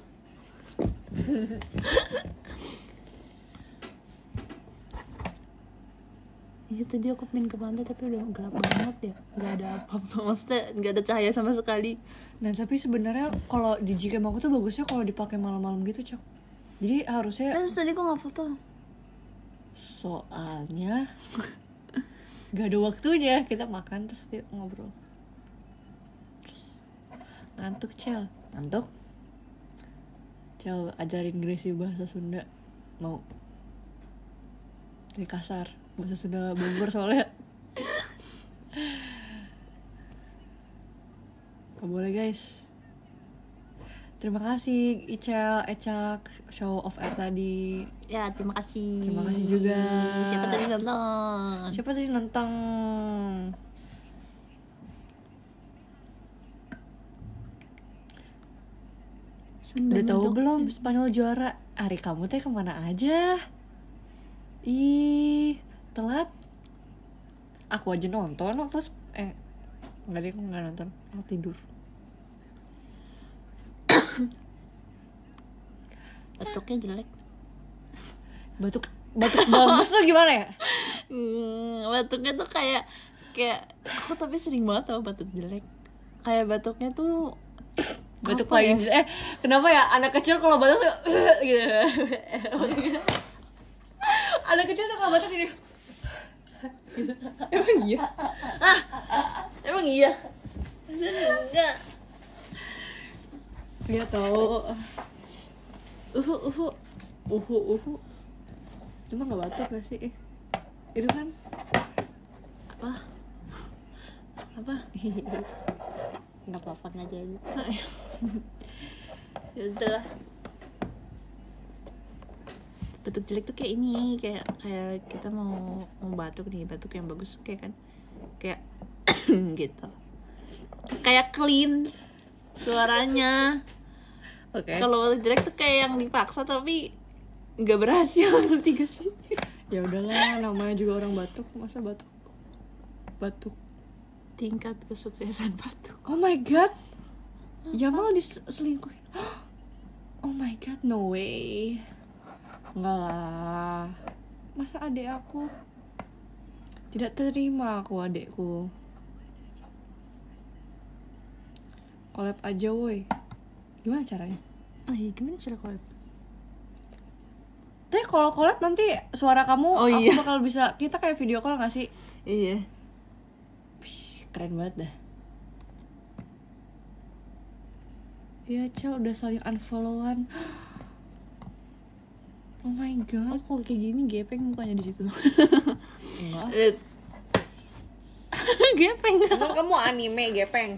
[SPEAKER 2] Iya tadi aku pengen ke pantai tapi udah gelap banget ya, nggak ada apa-apa, maksudnya nggak ada cahaya sama sekali.
[SPEAKER 3] Nah tapi sebenarnya kalau di Gcam aku tuh bagusnya kalau dipakai malam-malam gitu Cok. Jadi harusnya.
[SPEAKER 2] Terus tadi kok nggak foto?
[SPEAKER 3] Soalnya nggak ada waktunya, kita makan terus dia ngobrol. Ngantuk Cel, ngantuk. Cel ajarin Gracie bahasa Sunda. Mau? Ini kasar, bahasa Sunda Bogor soalnya. Gak boleh guys. Terima kasih Icel, Ecak, show of air tadi.
[SPEAKER 2] Ya terima kasih.
[SPEAKER 3] Terima kasih juga.
[SPEAKER 2] Siapa tadi nonton?
[SPEAKER 3] Udah tahu belum Spanyol juara? Ari kamu teh kemana aja? Ih, telat. Aku aja nonton waktu enggak deh, aku nggak nonton, aku tidur.
[SPEAKER 2] Batuknya jelek.
[SPEAKER 3] Batuk bagus tuh gimana ya?
[SPEAKER 2] Batuknya tuh kayak aku tapi sering banget tau batuk jelek. Kayak batuknya tuh
[SPEAKER 3] batuk paling jelek. Kenapa ya anak kecil kalau batuk gitu. Anak kecil tuh kalau batuk gini. Emang iya?
[SPEAKER 2] Emang iya? Enggak.
[SPEAKER 3] Dia tahu. Cuma nggak batuk gak sih? Itu kan
[SPEAKER 2] apa? Nggak apa-apa aja ini. Ya udahlah. Batuk jelek tuh kayak ini, kayak kita mau batuk nih, batuk yang bagus tuh kayak kan, kayak gitu, kayak clean suaranya.
[SPEAKER 3] Oke.
[SPEAKER 2] Kalau batuk jelek tuh kayak yang dipaksa tapi nggak berhasil, ngerti gak sih?
[SPEAKER 3] Ya udahlah, namanya juga orang batuk, masa batuk
[SPEAKER 2] Tingkat kesuksesan batuk.
[SPEAKER 3] Oh my god, Jamal diselingkuhin. Oh my god, no way. Enggak lah, masa adik aku tidak terima aku adekku. Collab aja woi. Gimana caranya?
[SPEAKER 2] Oh iya, gimana cara collab?
[SPEAKER 3] Tapi kalau collab nanti suara kamu aku
[SPEAKER 2] iya,
[SPEAKER 3] bakal bisa, kita kayak video call gak sih?
[SPEAKER 2] Iya.
[SPEAKER 3] Keren banget dah. Ya Cel, udah saling unfollowan. Oh my god.
[SPEAKER 2] Kok kayak gini gepeng mukanya di situ.
[SPEAKER 3] Enggak.
[SPEAKER 2] Gepeng.
[SPEAKER 3] Emang kamu anime gepeng?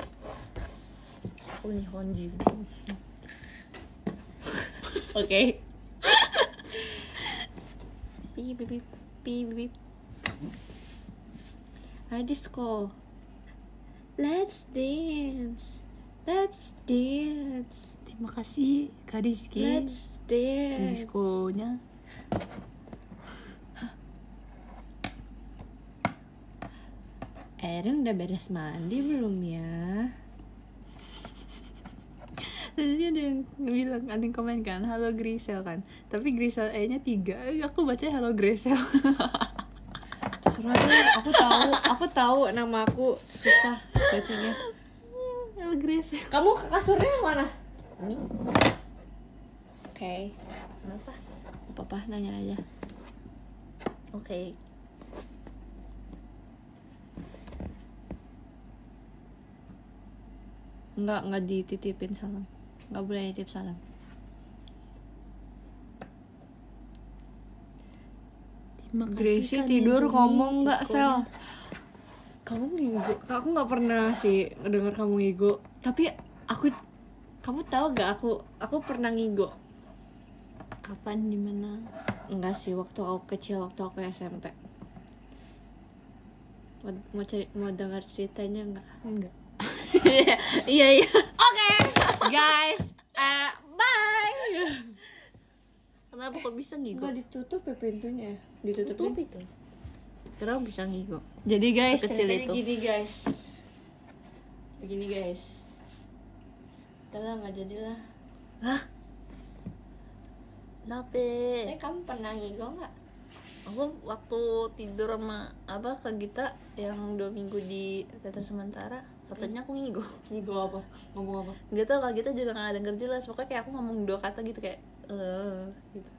[SPEAKER 2] Aku nih Honji.
[SPEAKER 3] Oke.
[SPEAKER 2] Pip. Disco. Let's dance. Terima kasih Kak Rizky.
[SPEAKER 3] Let's dance.
[SPEAKER 2] Diskonya.
[SPEAKER 3] Erin udah beres mandi belum ya?
[SPEAKER 2] Tadi ada yang bilang, ada yang komen kan, halo Grisel kan. Tapi Grisel E-nya 3. Aku baca halo Grisel.
[SPEAKER 3] Terserah deh, aku tahu nama aku susah bacanya.
[SPEAKER 2] Ngegresek.
[SPEAKER 3] Kamu kasurnya yang mana?
[SPEAKER 2] Ini.
[SPEAKER 3] Oke.
[SPEAKER 2] Kenapa?
[SPEAKER 3] Apa nanya aja.
[SPEAKER 2] Oke.
[SPEAKER 3] Enggak dititipin salam. Enggak boleh nitip salam. Gracie tidur ngomong nggak Sel? Kamu ngigo? Aku nggak pernah sih dengar kamu ngigo. Tapi kamu tahu gak aku pernah ngigo.
[SPEAKER 2] Kapan, di mana?
[SPEAKER 3] Enggak sih, waktu aku kecil, waktu aku SMP. Mau dengar ceritanya enggak?
[SPEAKER 2] Enggak. Iya.
[SPEAKER 3] Oke, guys, bye.
[SPEAKER 2] Kenapa kok bisa ngigo?
[SPEAKER 3] Enggak ditutup ya pintunya?
[SPEAKER 2] Tutup itu. Kenapa bisa ngigo?
[SPEAKER 3] Jadi guys,
[SPEAKER 2] Sekecil
[SPEAKER 3] ceritanya
[SPEAKER 2] itu.
[SPEAKER 3] Begini guys. Udah nggak jadilah.
[SPEAKER 2] Hah? Kenapa?
[SPEAKER 3] Kamu pernah ngigo nggak?
[SPEAKER 2] Aku waktu tidur sama Kak Gita yang 2 minggu di teater sementara, katanya aku ngigo.
[SPEAKER 3] Ngigo apa? Ngomong apa?
[SPEAKER 2] Gak tau, Kak Gita juga gak denger jelas. Pokoknya kayak aku ngomong 2 kata gitu kayak gitu.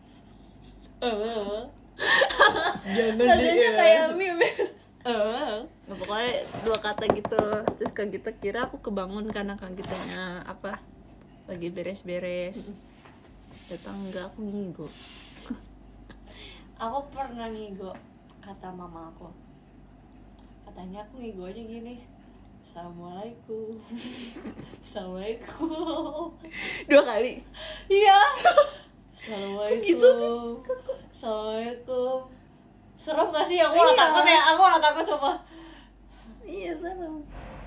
[SPEAKER 3] Tadinya kayak meme.
[SPEAKER 2] Nah, pokoknya 2 kata gitu. Terus Kak Gita kira aku kebangun karena Kak Gitanya lagi beres-beres. Ternyata enggak, aku ngigo.
[SPEAKER 3] Aku pernah ngigo, kata mama aku. Katanya aku ngigo aja gini. Assalamualaikum. Assalamualaikum.
[SPEAKER 2] 2 kali.
[SPEAKER 3] Iya. Assalamualaikum. Gitu sih. Assalamualaikum. Serem gak sih? Aku malah takut ya. Aku malah takut coba.
[SPEAKER 2] Iya, serem.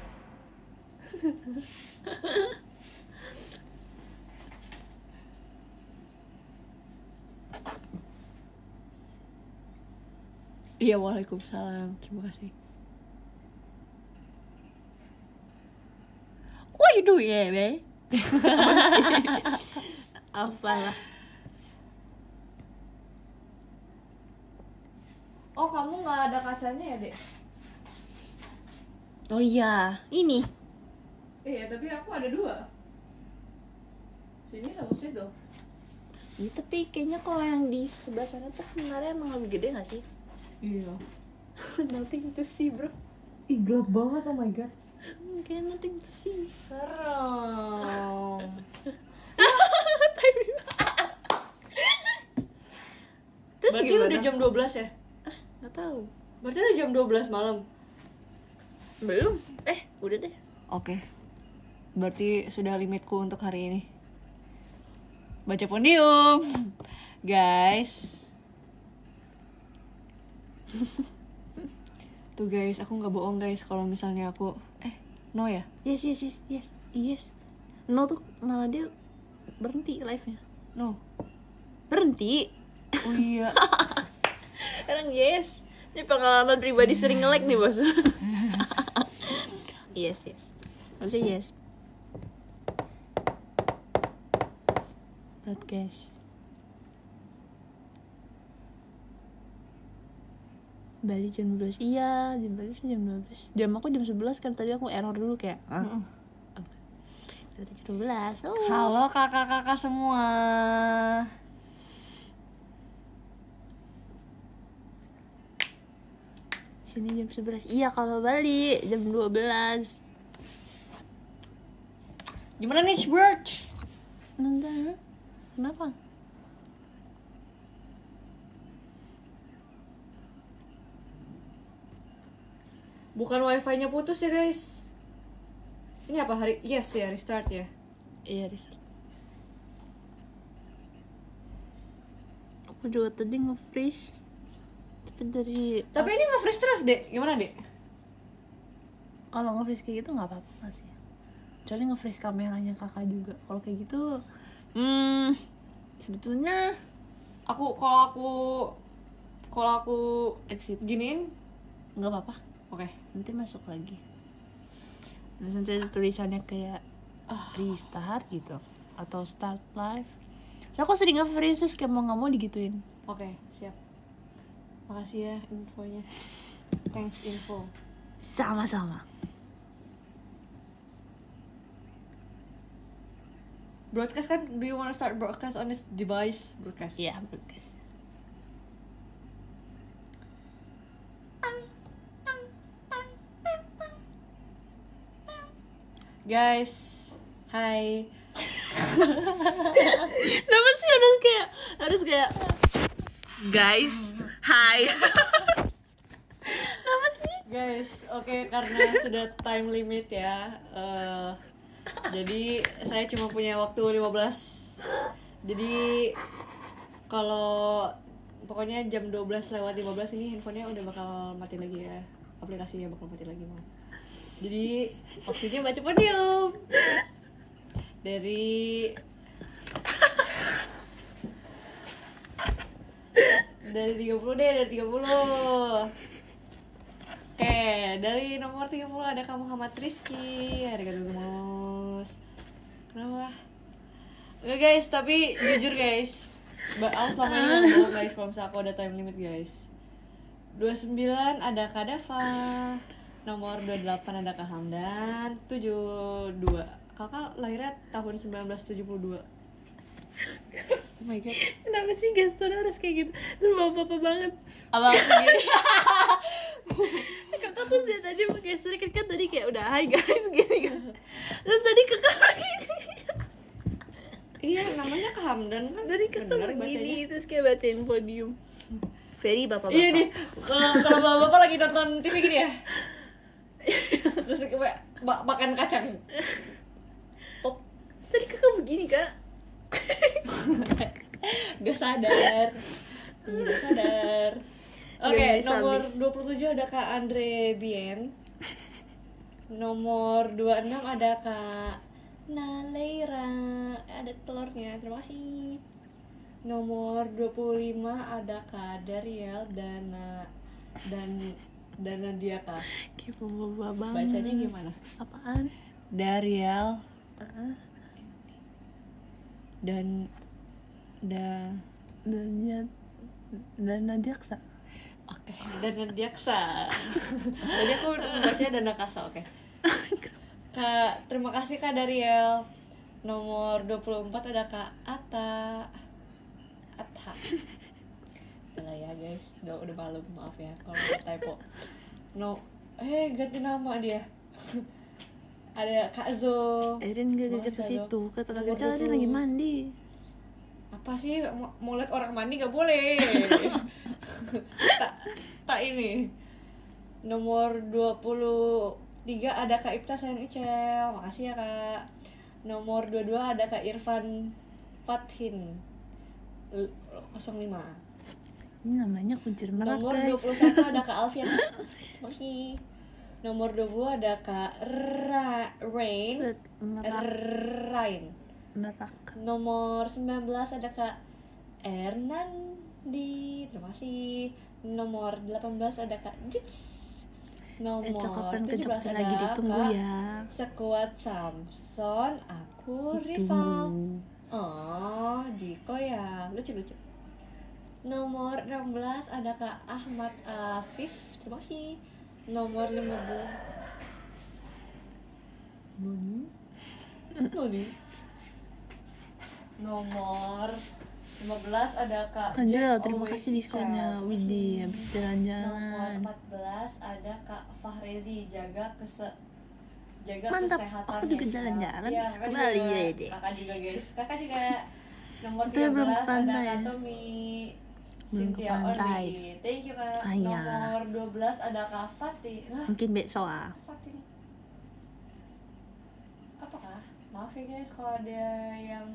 [SPEAKER 3] Iya, waalaikumsalam. Terima kasih. What you doing, babe?
[SPEAKER 2] Apalah.
[SPEAKER 3] Oh, kamu nggak ada kacanya ya, Dek?
[SPEAKER 2] Oh iya, ini.
[SPEAKER 3] Iya, tapi aku ada 2. Sini sama situ.
[SPEAKER 2] Ya, tapi kayaknya kalau yang di sebelah sana tuh sebenarnya emang lebih gede gak sih?
[SPEAKER 3] Iya.
[SPEAKER 2] Nothing to see, bro.
[SPEAKER 3] Ih, gelap banget, oh my god.
[SPEAKER 2] Kayak nothing to see.
[SPEAKER 3] Serem.
[SPEAKER 2] Terus
[SPEAKER 3] Berarti
[SPEAKER 2] gimana?
[SPEAKER 3] udah jam 12 ya?
[SPEAKER 2] Nggak tahu.
[SPEAKER 3] Berarti udah jam 12 malam.
[SPEAKER 2] Belum. Udah deh.
[SPEAKER 3] Oke. Berarti sudah limitku untuk hari ini. Baca podium. Guys. Tuh guys, aku nggak bohong guys kalau misalnya aku no ya.
[SPEAKER 2] Yes. No tuh malah dia berhenti live-nya.
[SPEAKER 3] No.
[SPEAKER 2] Berhenti.
[SPEAKER 3] Oh iya.
[SPEAKER 2] Sekarang yes. Ini pengalaman pribadi sering nge-lag nih, Bos. Yes. Maksudnya yes. Broadcast. Bali jam 12. Iya, jam Bali jam 12. Jam aku jam 11 kan, tadi aku error dulu kayak. Tadi jam 12. Oh.
[SPEAKER 3] Halo kakak-kakak semua.
[SPEAKER 2] Sini jam 11. Iya, kalau Bali jam 12.
[SPEAKER 3] Gimana nih, Bird?
[SPEAKER 2] Nanda. Kenapa?
[SPEAKER 3] Bukan wifi-nya putus ya guys. Ini apa hari? Yes ya, restart ya.
[SPEAKER 2] Iya, restart. Aku juga tadi nge-freeze.
[SPEAKER 3] Tapi ini nge-freeze terus, Dek. Gimana, Dek?
[SPEAKER 2] Kalau nge-freeze kayak gitu nggak apa-apa sih. Kecuali nge-freeze kameranya kakak juga. Kalau kayak gitu, sebetulnya
[SPEAKER 3] kalau aku
[SPEAKER 2] exit
[SPEAKER 3] giniin
[SPEAKER 2] nggak apa-apa.
[SPEAKER 3] oke.
[SPEAKER 2] Nanti masuk lagi. Terus nanti ada tulisannya kayak restart gitu atau start live. So aku sering nge-freeze terus kayak mau nggak mau digituin.
[SPEAKER 3] Oke, siap. Makasih ya infonya. Thanks info.
[SPEAKER 2] Sama-sama.
[SPEAKER 3] broadcast kan, do you wanna start broadcast on this device? Broadcast.
[SPEAKER 2] Iya, broadcast.
[SPEAKER 3] Guys, hai.
[SPEAKER 2] Kenapa sih harus kayak guys, hai. Kenapa sih?
[SPEAKER 3] Guys, oke, karena sudah time limit ya. Jadi saya cuma punya waktu 15. Jadi kalau pokoknya jam 12:15 ini handphonenya udah bakal mati lagi ya. Aplikasinya bakal mati lagi, mau. Jadi waktunya baca podium. Dari 30 deh, dari 30. Oke, dari nomor 30 ada kamu Muhammad Rizky. Arigatou gozaimasu. Kenapa? Oke guys, tapi jujur guys, aku selama ini gak bohong guys kalau misalnya aku ada time limit guys. 29 ada Kak Dava. Nomor 28 ada Kak Hamdan. 72. Kakak lahirnya tahun 1972. Oh my god.
[SPEAKER 2] Kenapa sih gestur harus kayak gitu? Terus bapak-bapak banget.
[SPEAKER 1] Abang sendiri.
[SPEAKER 2] Kakak tuh dari tadi pakai gestur kan tadi kayak udah hai guys gini kan. Terus tadi kakak lagi
[SPEAKER 3] Iya, namanya Kak Hamdan kan.
[SPEAKER 2] dari kakak begini terus kayak bacain podium. Very bapak-bapak.
[SPEAKER 3] Iya nih, kalau bapak-bapak lagi nonton TV gini ya. Terus kayak makan kacang.
[SPEAKER 2] Pop. Tadi kakak begini kak.
[SPEAKER 3] Gak sadar. Gak sadar. Oke, nomor 27 ada Kak Andre Bien. Nomor 26 ada Kak Naleira. Ada telurnya, terima kasih. Nomor 25 ada Kak Dariel Dana Diaka.
[SPEAKER 2] Kayak bapak-bapak banget.
[SPEAKER 3] Bacanya gimana?
[SPEAKER 2] Apaan?
[SPEAKER 3] Dariel dan
[SPEAKER 2] Nadiaksa.
[SPEAKER 3] Oke, Dana Diaksa. Tadi aku bacanya Dana Kasa, oke. Kak, terima kasih Kak Dariel. Nomor 24 ada Kak Ata. Udah ya guys, udah malu, maaf ya kalau typo. Ganti nama dia. Ada Kak Zo.
[SPEAKER 2] Erin gak diajak ke situ, kata Kak Gecal Erin lagi mandi.
[SPEAKER 3] Apa sih, mau lihat orang mandi gak boleh. tak ini. Nomor 23 ada Kak Ipta Sayang Icel, makasih ya Kak. Nomor 22 ada Kak Irfan Fathin 05.
[SPEAKER 2] Ini namanya kuncir merak
[SPEAKER 3] Nomor
[SPEAKER 2] guys.
[SPEAKER 3] 21 ada Kak Alfian, makasih. Nomor 20 ada Kak Rain.
[SPEAKER 2] Merak.
[SPEAKER 3] Nomor 19 ada Kak Ernandi, terima kasih. Nomor 18 ada Kak Dits. Nomor
[SPEAKER 2] kapan
[SPEAKER 3] 17
[SPEAKER 2] kejepit
[SPEAKER 3] ada
[SPEAKER 2] lagi ditunggu
[SPEAKER 3] Kak
[SPEAKER 2] ya.
[SPEAKER 3] Sekuat Samson, aku rival. Oh, Jiko ya, lucu-lucu. Nomor 16 ada Kak Ahmad Afif, terima kasih. Nomor 15 Noni. Nomor 15 ada Kak
[SPEAKER 2] Kanjel,
[SPEAKER 3] Jack
[SPEAKER 2] terima
[SPEAKER 3] Always
[SPEAKER 2] kasih diskonnya.
[SPEAKER 3] Child.
[SPEAKER 2] Widih, habis
[SPEAKER 3] Nomor
[SPEAKER 2] jalan-jalan.
[SPEAKER 3] 14 ada Kak Fahrezi, jaga
[SPEAKER 2] Mantap,
[SPEAKER 3] kesehatan.
[SPEAKER 2] aku juga jalan-jalan,
[SPEAKER 3] Iya,
[SPEAKER 2] terus
[SPEAKER 3] kakak
[SPEAKER 2] kembali
[SPEAKER 3] juga.
[SPEAKER 2] ya, Dek.
[SPEAKER 3] Kakak juga guys. Kakak juga. Nomor
[SPEAKER 2] Itu belum
[SPEAKER 3] 13
[SPEAKER 2] ke pantai,
[SPEAKER 3] ada
[SPEAKER 2] ya?
[SPEAKER 3] Kak Tommy
[SPEAKER 2] Belum ke
[SPEAKER 3] Cynthia
[SPEAKER 2] pantai.
[SPEAKER 3] Orly. Thank you Kak.
[SPEAKER 2] Ah, iya.
[SPEAKER 3] Nomor 12 ada Kak Fatih. Lah,
[SPEAKER 2] Mungkin besok
[SPEAKER 3] Fatih. Apa Kak? Maaf ya guys kalau ada yang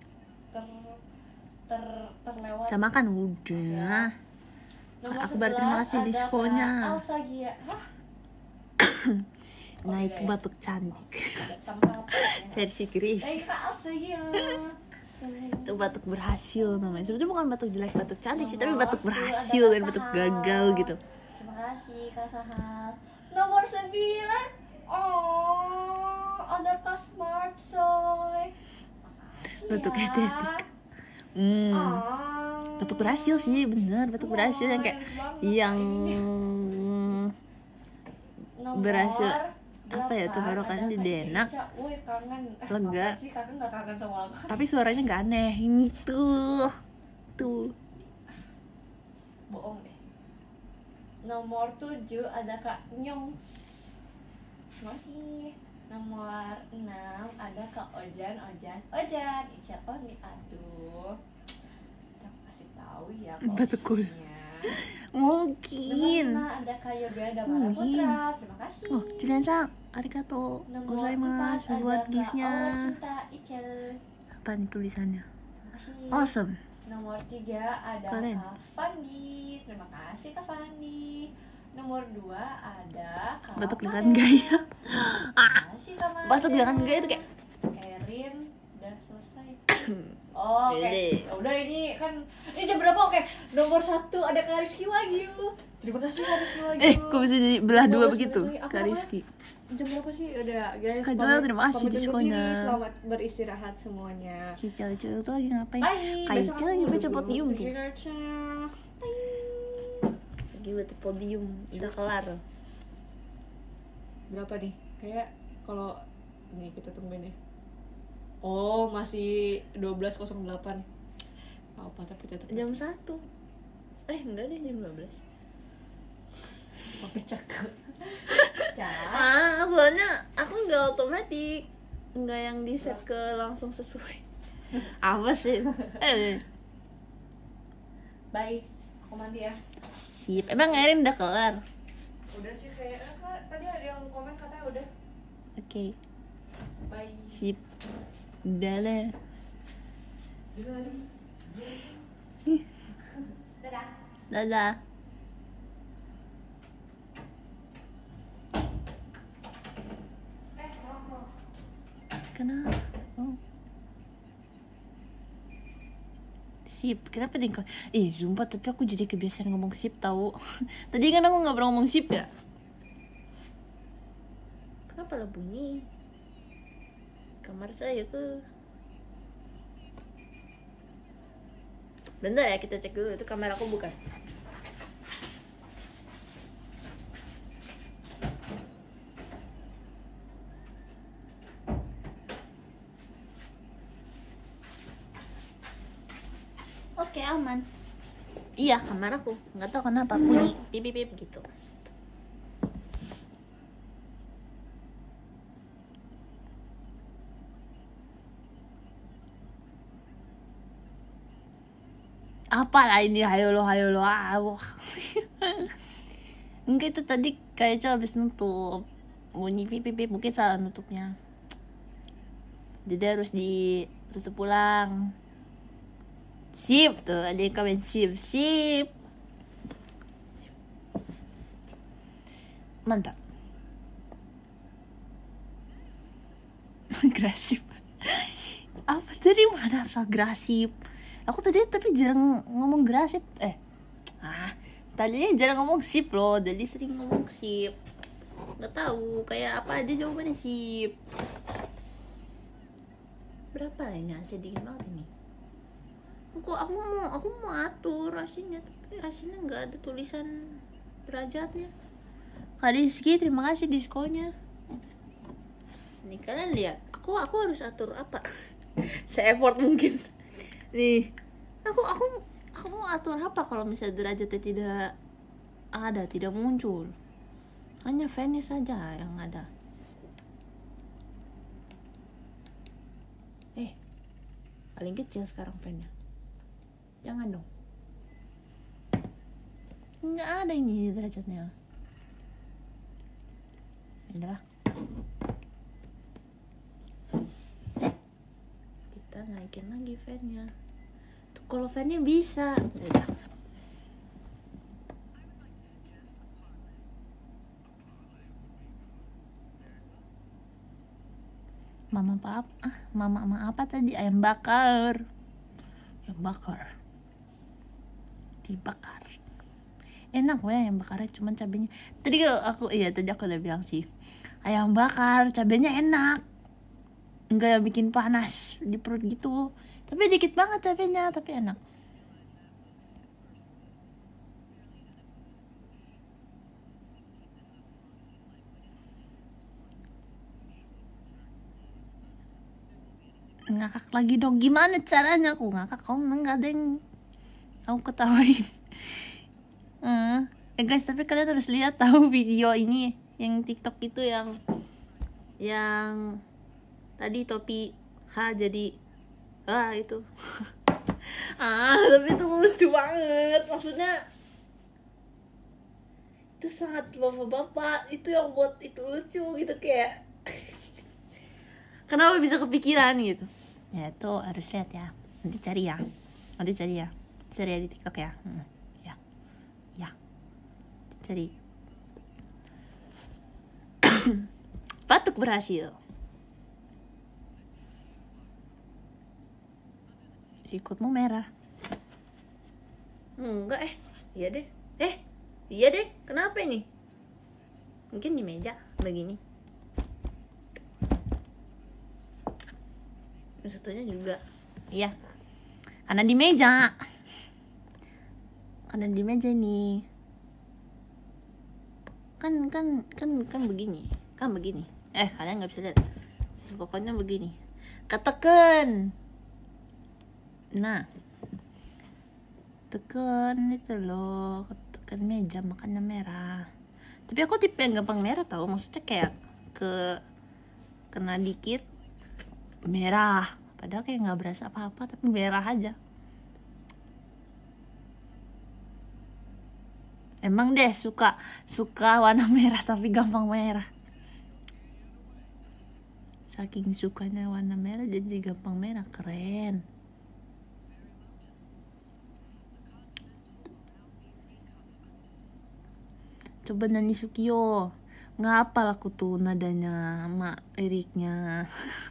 [SPEAKER 3] terlewat.
[SPEAKER 2] Sama kan udah.
[SPEAKER 3] Nomor
[SPEAKER 2] Aku berterima
[SPEAKER 3] 11
[SPEAKER 2] kasih
[SPEAKER 3] ada
[SPEAKER 2] diskonnya.
[SPEAKER 3] Kak Alsagia. Hah?
[SPEAKER 2] Nah, itu
[SPEAKER 3] beda ya?
[SPEAKER 2] batuk cantik.
[SPEAKER 3] Sama-sama.
[SPEAKER 2] Versi Chris.
[SPEAKER 3] Kak Alsagia.
[SPEAKER 2] Itu batuk berhasil namanya. Sebenarnya bukan batuk jelek, batuk cantik sih, tapi
[SPEAKER 3] Nomor
[SPEAKER 2] batuk
[SPEAKER 3] 10
[SPEAKER 2] berhasil
[SPEAKER 3] ada
[SPEAKER 2] dan
[SPEAKER 3] Kak
[SPEAKER 2] batuk
[SPEAKER 3] Sahal.
[SPEAKER 2] gagal gitu.
[SPEAKER 3] Terima kasih Kak Sahal. Nomor 9. Oh, ada Kak Smart Soy. Makasih
[SPEAKER 2] Batuk
[SPEAKER 3] ya.
[SPEAKER 2] estetik.
[SPEAKER 3] Oh.
[SPEAKER 2] Batuk berhasil sih, bener. Batuk berhasil yang kayak
[SPEAKER 3] Baik banget,
[SPEAKER 2] yang
[SPEAKER 3] Kak, ini. Nomor
[SPEAKER 2] berhasil. apa ya tuh tenggorokannya jadi enak, lega. Tapi suaranya nggak aneh. Ini tuh
[SPEAKER 3] bohong deh. Nomor 7 ada Kak Nyong. Masih. Nomor 6 ada Kak Ojan. Ical Oni. Aduh. Kita kasih tahu ya
[SPEAKER 2] betul. Mungkin.
[SPEAKER 3] Nomor 5 ada Kak Yoga Damara Putra. Terima kasih.
[SPEAKER 2] Oh, Jidan-san, arigatou gozaimasu buat gift-nya. Apa nih tulisannya? Awesome.
[SPEAKER 3] Nomor 3 ada
[SPEAKER 2] Keren.
[SPEAKER 3] Kak Fandi. Terima kasih Kak Fandi. Nomor 2 ada Kak
[SPEAKER 2] Batuk dengan gaya.
[SPEAKER 3] Terima kasih Kak Maya.
[SPEAKER 2] Batuk dengan gaya itu kayak
[SPEAKER 3] Erin udah selesai. Oh, oke.
[SPEAKER 2] Ini.
[SPEAKER 3] Ya udah ini kan ini jam berapa? Oke. Nomor 1 ada Kak Rizky Wagyu. Terima kasih Kak Rizky Wagyu.
[SPEAKER 2] kok bisa jadi belah dua
[SPEAKER 3] Nomor
[SPEAKER 2] begitu?
[SPEAKER 3] 10.
[SPEAKER 2] Kak Rizky.
[SPEAKER 3] Jam berapa sih? Udah guys.
[SPEAKER 2] Kak Joel, terima kasih
[SPEAKER 3] pamit undur
[SPEAKER 2] diskonya.
[SPEAKER 3] diri. Selamat beristirahat semuanya.
[SPEAKER 2] Cicil tuh lagi ngapain?
[SPEAKER 3] Bye.
[SPEAKER 2] Kak
[SPEAKER 3] Besok
[SPEAKER 2] Icil
[SPEAKER 3] aku
[SPEAKER 2] lagi baca
[SPEAKER 3] dulu.
[SPEAKER 2] podium tuh.
[SPEAKER 3] Bye.
[SPEAKER 2] Lagi baca podium, udah kelar.
[SPEAKER 3] Berapa nih? Kayak kalau nih kita tungguin ya. Oh, masih 12.08. Apa tapi tetap
[SPEAKER 2] Jam 1. Enggak deh, jam 12.
[SPEAKER 3] pakai cakep.
[SPEAKER 2] Soalnya aku nggak otomatis, nggak yang di set ke langsung sesuai. Apa sih?
[SPEAKER 3] Bye. Aku mandi ya.
[SPEAKER 2] Sip. Emang Erin udah kelar?
[SPEAKER 3] Udah sih kayak tadi ada yang komen katanya udah.
[SPEAKER 2] Oke.
[SPEAKER 3] Bye.
[SPEAKER 2] Sip. Udah lah.
[SPEAKER 3] Dadah.
[SPEAKER 2] Dadah. Kenapa? Oh. Sip, kenapa nih kau? Sumpah tapi aku jadi kebiasaan ngomong sip tahu. Tadi kan aku nggak pernah ngomong sip ya. Kenapa lah bunyi? Kamar saya ke. Bentar ya, kita cek dulu itu kamar aku bukan. Oke, aman. Iya, kamar aku. Nggak tahu kenapa bunyi pip pip pip gitu. Apalah ini hayolo wah. Enggak, itu tadi kayaknya habis nutup bunyi pip pip pip, mungkin salah nutupnya. Jadi harus ditutup ulang. Sip tuh, ada yang komen sip. Mantap. Agresif. Apa tadi mana asal agresif? Aku tadi tapi jarang ngomong agresif. Tadinya jarang ngomong sip loh, jadi sering ngomong sip. Nggak tahu kayak apa aja jawabannya sip. Berapa lah ini? Asli dingin banget ini. Aku mau atur asinya, tapi asinya nggak ada tulisan derajatnya. Kak Rizky, terima kasih diskonnya. Nih kalian lihat, aku harus atur apa? Se-effort mungkin. Nih, aku mau atur apa kalau misalnya derajatnya tidak muncul. Hanya fan-nya saja yang ada. Paling kecil sekarang fan-nya. Jangan dong. Nggak ada ini derajatnya. Udah. Kita naikin lagi fan-nya. Tuh kalau fan-nya bisa. Udah. Mama apa tadi? Ayam bakar. Dibakar. Enak ya ayam bakarnya, cuman cabenya. Tadi aku udah bilang sih. Ayam bakar cabenya enak. Enggak yang bikin panas di perut gitu. Tapi dikit banget cabenya, tapi enak. ngakak lagi dong. Gimana caranya aku ngakak? Kamu nggak ada yang aku ketawain. Guys, tapi kalian harus lihat tahu video ini yang TikTok itu yang tadi topi jadi itu. Tapi itu lucu banget. Maksudnya itu sangat bapak-bapak itu yang buat itu lucu gitu, kayak kenapa bisa kepikiran gitu. Ya itu harus lihat ya. Nanti cari ya di TikTok ya. Ya cari. Batuk berhasil. Sikutmu merah. Enggak iya deh, kenapa ini? Mungkin di meja begini. Yang satunya juga. Iya. Karena di meja ini. Kan begini. Kalian nggak bisa lihat. Pokoknya begini. Ketekan. Nah, tekan itu loh, tekan meja makanya merah. Tapi aku tipe yang gampang merah tau, maksudnya kayak kena dikit merah, padahal kayak nggak berasa apa-apa tapi merah aja. Emang deh suka warna merah tapi gampang merah. Saking sukanya warna merah jadi gampang merah, keren. Coba nyanyi Sukiyo. Nggak hafal aku tuh nadanya sama liriknya.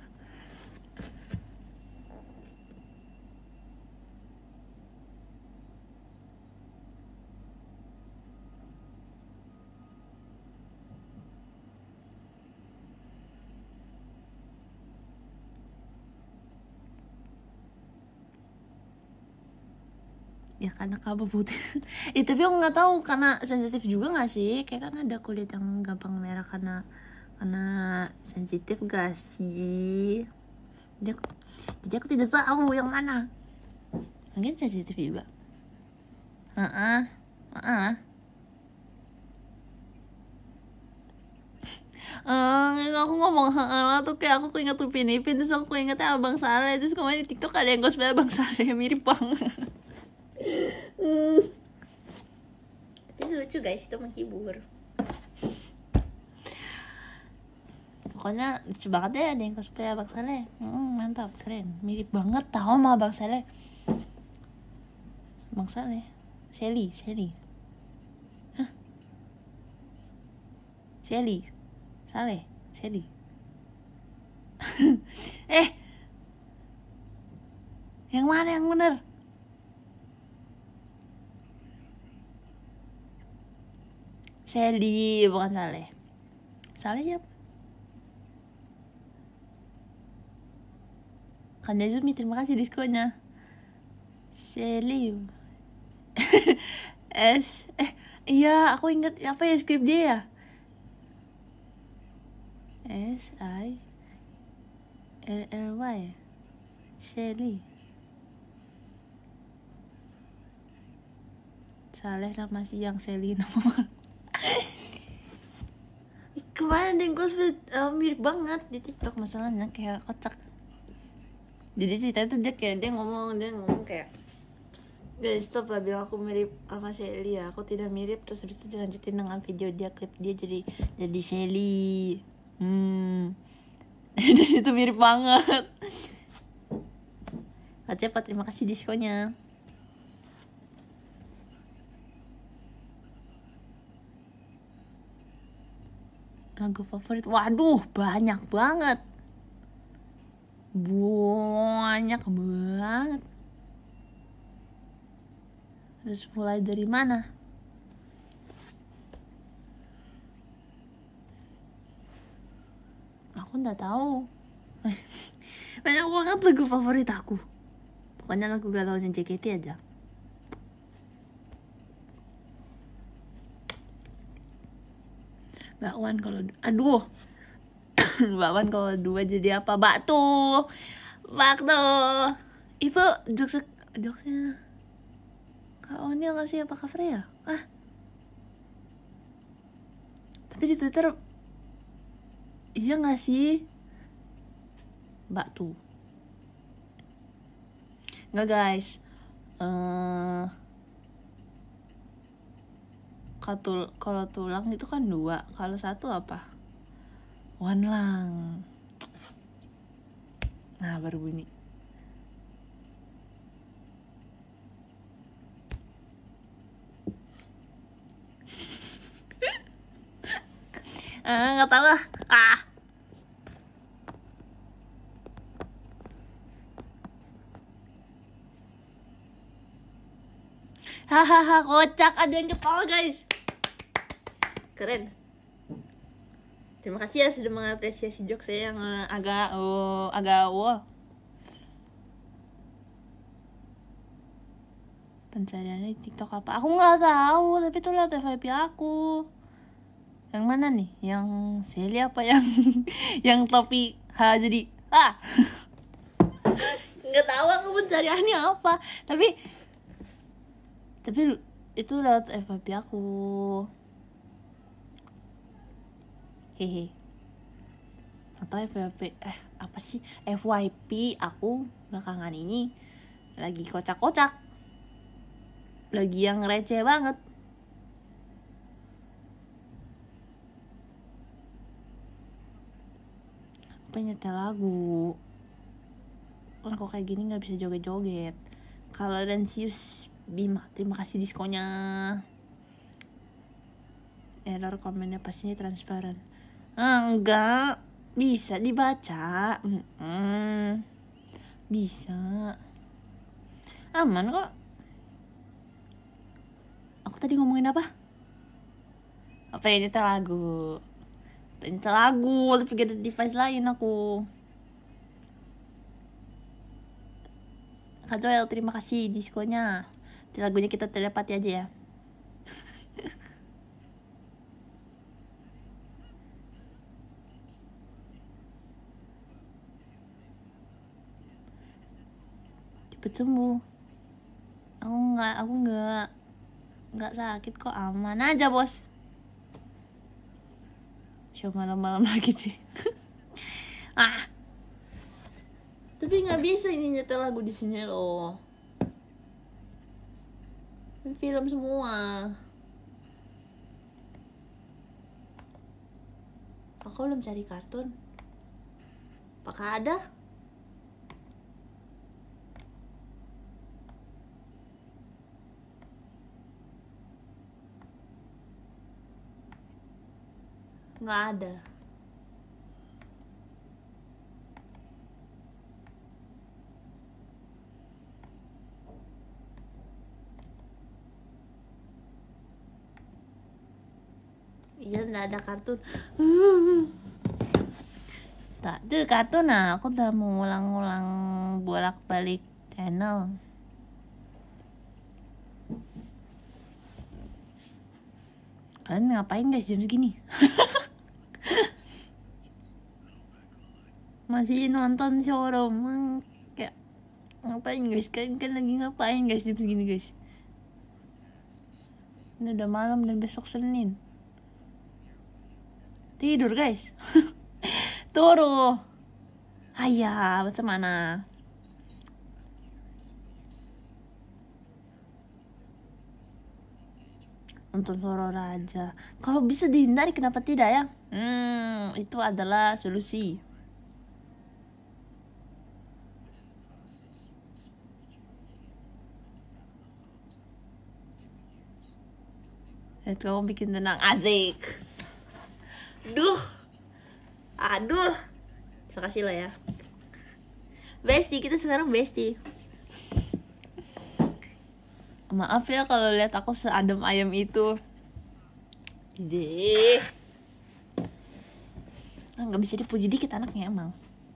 [SPEAKER 2] Ya karena kabel putih. Tapi aku nggak tahu karena sensitif juga nggak sih, kayak kan ada kulit yang gampang merah karena sensitif gak sih. Jadi aku tidak tahu yang mana. Mungkin sensitif juga. Aku ngomong lah tuh kayak aku keinget Upin Ipin, terus aku ingetnya Abang Saleh, terus kemarin di TikTok ada yang cosplay Abang Saleh, mirip banget. Tapi lucu guys, itu menghibur. Pokoknya lucu banget deh ada yang cosplay Abang Saleh. Mantap, keren, mirip banget tau sama Abang Saleh. Abang Saleh, Shelly Saleh, Shelly. Yang mana yang bener? Shelly, bukan Saleh. Saleh siapa? Kanjazumi, terima kasih diskonnya. Shelly. Iya, aku ingat apa ya skrip dia ya? SILLY. Shelly. Saleh nama siang, Shelly nama. Kemarin ada yang cosplay mirip banget di TikTok, masalahnya kayak kocak. Jadi ceritanya tuh dia ngomong kayak, guys stop lah bilang aku mirip sama Shelly ya, aku tidak mirip. Terus habis itu dilanjutin dengan video dia, klip dia jadi Shelly. Dan itu mirip banget. Cepat, terima kasih diskonnya. Lagu favorit, waduh banyak banget. Harus mulai dari mana? Aku nggak tahu. Banyak banget lagu favorit aku. Pokoknya lagu galaunya JKT aja. Bakwan kalau 2 jadi apa? Batu. Waktu itu jokesnya Kak Onil nggak sih, apa Kak Freya? Tapi di Twitter iya nggak sih Mbak tuh nggak guys. Kalau tulang itu kan 2, kalau 1 apa? One lang. Nah baru bunyi. Nggak tahu lah. Hahaha, kocak, ada yang ketawa guys. Keren. Terima kasih ya sudah mengapresiasi jokes saya yang agak wow. Pencariannya di TikTok apa? Aku nggak tahu, tapi tuh lihat FYP aku. Yang mana nih? Yang Sally apa yang yang topi jadi nggak tahu aku pencariannya apa. Tapi itu lewat FYP aku. Hehe. Atau FYP apa sih? FYP aku belakangan ini lagi kocak-kocak. Lagi yang receh banget. Nyetel lagu kan kok kayak gini nggak bisa joget-joget. Kalau Dansius Bima, terima kasih diskonya. Error komennya pastinya transparan. Enggak bisa dibaca. Bisa aman kok. Aku tadi ngomongin apa ya? Nyetel lagu tapi gak ada device lain aku. Kak Joel, terima kasih diskonya. Di lagunya kita telepati aja ya. Cepet sembuh. Aku nggak sakit kok, aman aja bos. Show malam-malam lagi sih. Tapi nggak bisa ini nyetel lagu di sini loh. Film semua. Aku belum cari kartun. Apakah ada? Nggak ada. Iya, nggak ada kartun. Tak ada kartun. Aku udah mau ulang-ulang bolak-balik channel. Kalian ngapain guys jam segini? Masih nonton showroom. Kayak ngapain guys? Kalian kan lagi ngapain guys jam segini guys? Ini udah malam dan besok Senin. Tidur guys. Turu. Ayah, macam mana? Nonton Soro Raja. Kalau bisa dihindari kenapa tidak ya? Itu adalah solusi. Kamu bikin tenang, asik. Aduh. Terima kasih lo ya. Bestie, kita sekarang bestie. Maaf ya kalau lihat aku seadem ayam itu. Ide. Nggak bisa dipuji dikit anaknya emang.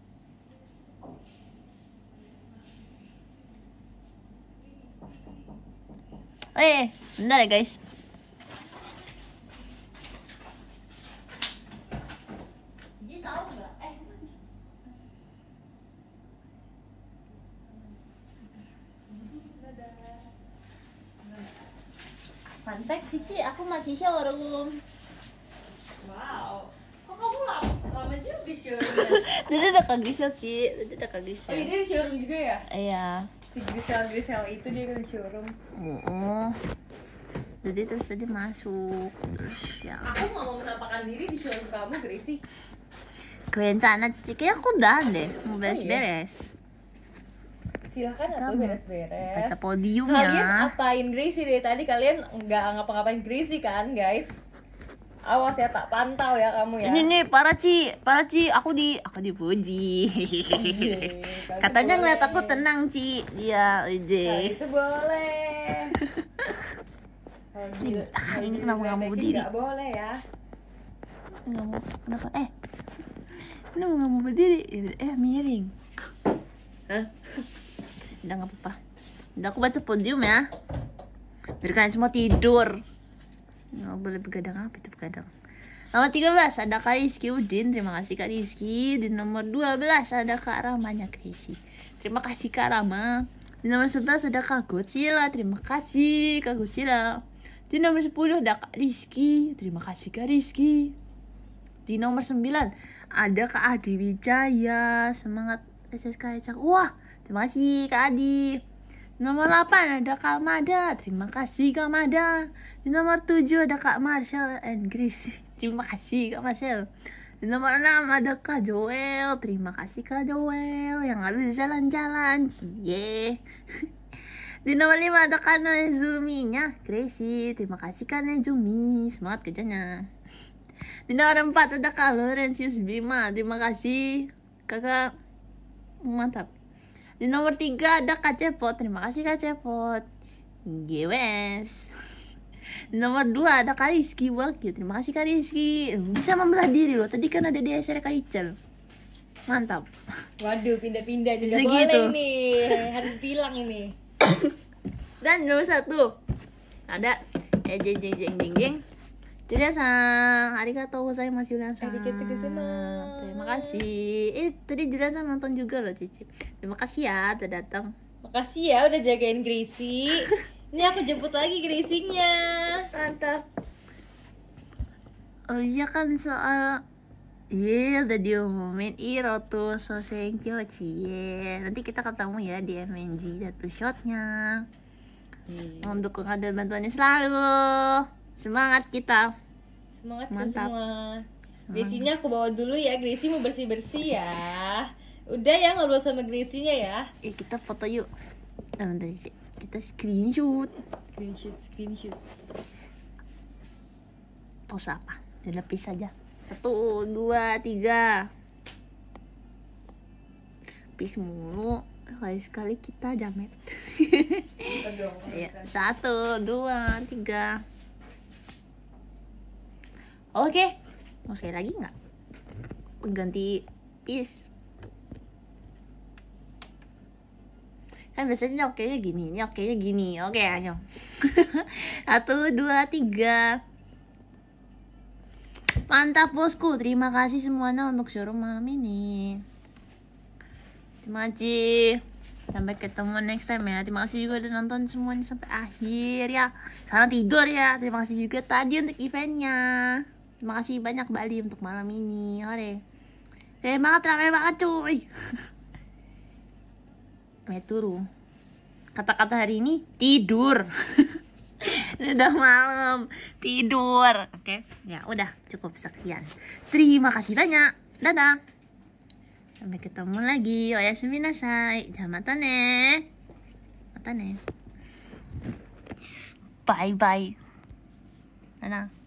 [SPEAKER 2] Bentar ya guys. Sampai Cici, aku masih showroom.
[SPEAKER 1] Wow. Kok kamu lama juga di showroom?
[SPEAKER 2] Dede udah ke Gisel, Ci. Dede udah ke Gisel.
[SPEAKER 1] Oh, ini di showroom juga ya?
[SPEAKER 2] Iya.
[SPEAKER 1] Si Grisel itu dia ke showroom.
[SPEAKER 2] Jadi terus tadi masuk. Terus ya.
[SPEAKER 1] Aku nggak mau menampakkan diri di showroom kamu, Gracie.
[SPEAKER 2] Kerencana Cici, kayaknya aku udah deh. Mau beres-beres.
[SPEAKER 1] Silahkan atuh beres-beres.
[SPEAKER 2] Baca podiumnya.
[SPEAKER 1] Kalian apain Gracie dari tadi? Kalian nggak ngapa-ngapain Gracie kan, guys? Awas ya, tak pantau ya kamu ya.
[SPEAKER 2] Ini nih para Ci, aku dipuji. Katanya ngeliat aku tenang Ci, dia Ije.
[SPEAKER 1] Itu boleh.
[SPEAKER 2] Ini kenapa nggak mau berdiri?
[SPEAKER 1] Nggak boleh ya.
[SPEAKER 2] Nggak mau, kenapa? Ini nggak mau berdiri? Miring.
[SPEAKER 1] Hah?
[SPEAKER 2] Udah nggak apa-apa. Udah aku baca podium ya. Biar kalian semua tidur. Nggak boleh begadang, apa itu begadang. Nomor 13 ada Kak Rizky Udin. Terima kasih Kak Rizky. Di nomor 12 ada Kak Ramanya Gracie. Terima kasih Kak Rama. Di nomor 11 ada Kak Godzilla. Terima kasih Kak Godzilla. Di nomor 10 ada Kak Rizky. Terima kasih Kak Rizky. Di nomor 9 ada Kak Adi Wijaya. Semangat SSK Cak. Wah, terima kasih Kak Adi. Nomor 8 ada Kak Mada. Terima kasih Kak Mada. Di nomor 7 ada Kak Marshall and Grace. Terima kasih Kak Marshall. Di nomor 6 ada Kak Joel. Terima kasih Kak Joel yang habis jalan-jalan. Cie. Di nomor 5 ada Kak Nezuminya Gracie. Terima kasih Kak Nezumi. Semangat kerjanya. Di nomor 4 ada Kak Laurentius Bima. Terima kasih Kakak. Mantap. Di nomor 3 ada Kak Cepot. Terima kasih Kak Cepot. GWS. Di nomor 2 ada Kak Rizky Wakil. Terima kasih Kak Rizky. Bisa membelah diri loh. Tadi kan ada di SR Kak Icel. Mantap.
[SPEAKER 1] Waduh, pindah-pindah juga
[SPEAKER 2] Bisa
[SPEAKER 1] boleh
[SPEAKER 2] gitu.
[SPEAKER 1] ini. Harus tilang ini.
[SPEAKER 2] Dan nomor 1 ada jeng. Julian-san, arigatou gozaimasu Julian-san.
[SPEAKER 1] Arigatou gozaimasu.
[SPEAKER 2] Terima kasih. Tadi Julian-san nonton juga loh Cici. Terima kasih ya udah datang.
[SPEAKER 1] Makasih ya udah jagain Gracie. Ini aku jemput lagi Gracie-nya.
[SPEAKER 2] Mantap. Oh iya kan soal udah diumumin Irotu so thank you Cie. Nanti kita ketemu ya di MNG Datu Shotnya. Mohon dukungan dan bantuannya selalu. Semangat kita.
[SPEAKER 1] Semangat
[SPEAKER 2] Mantap.
[SPEAKER 1] semua. Gracie-nya aku bawa dulu ya. Gracie mau bersih-bersih ya. Udah ya ngobrol sama Gracie-nya ya.
[SPEAKER 2] Kita foto yuk. Bentar, Ci. Kita screenshot.
[SPEAKER 1] Screenshot.
[SPEAKER 2] Pose apa? Dilapis saja. 1, 2, 3. Lapis mulu. Sekali kita jamet. Ya, 1, 2, 3. Oke. Mau sekali lagi nggak? Ganti pis. Kan biasanya oke-nya gini, ini oke-nya gini. Oke, ayo. 1, 2, 3. Mantap bosku, terima kasih semuanya untuk showroom malam ini. Terima kasih. Sampai ketemu next time ya. Terima kasih juga udah nonton semuanya sampai akhir ya. Sekarang tidur ya. Terima kasih juga tadi untuk eventnya. Terima kasih banyak Bali untuk malam ini. Hore. Keren banget, ramai banget cuy. Meturu. Kata-kata hari ini tidur. Udah malam, tidur. Oke, ya udah cukup sekian. Terima kasih banyak. Dadah. Sampai ketemu lagi. Oyasumi nasai. Jamatane. Matane. Bye bye. Dadah.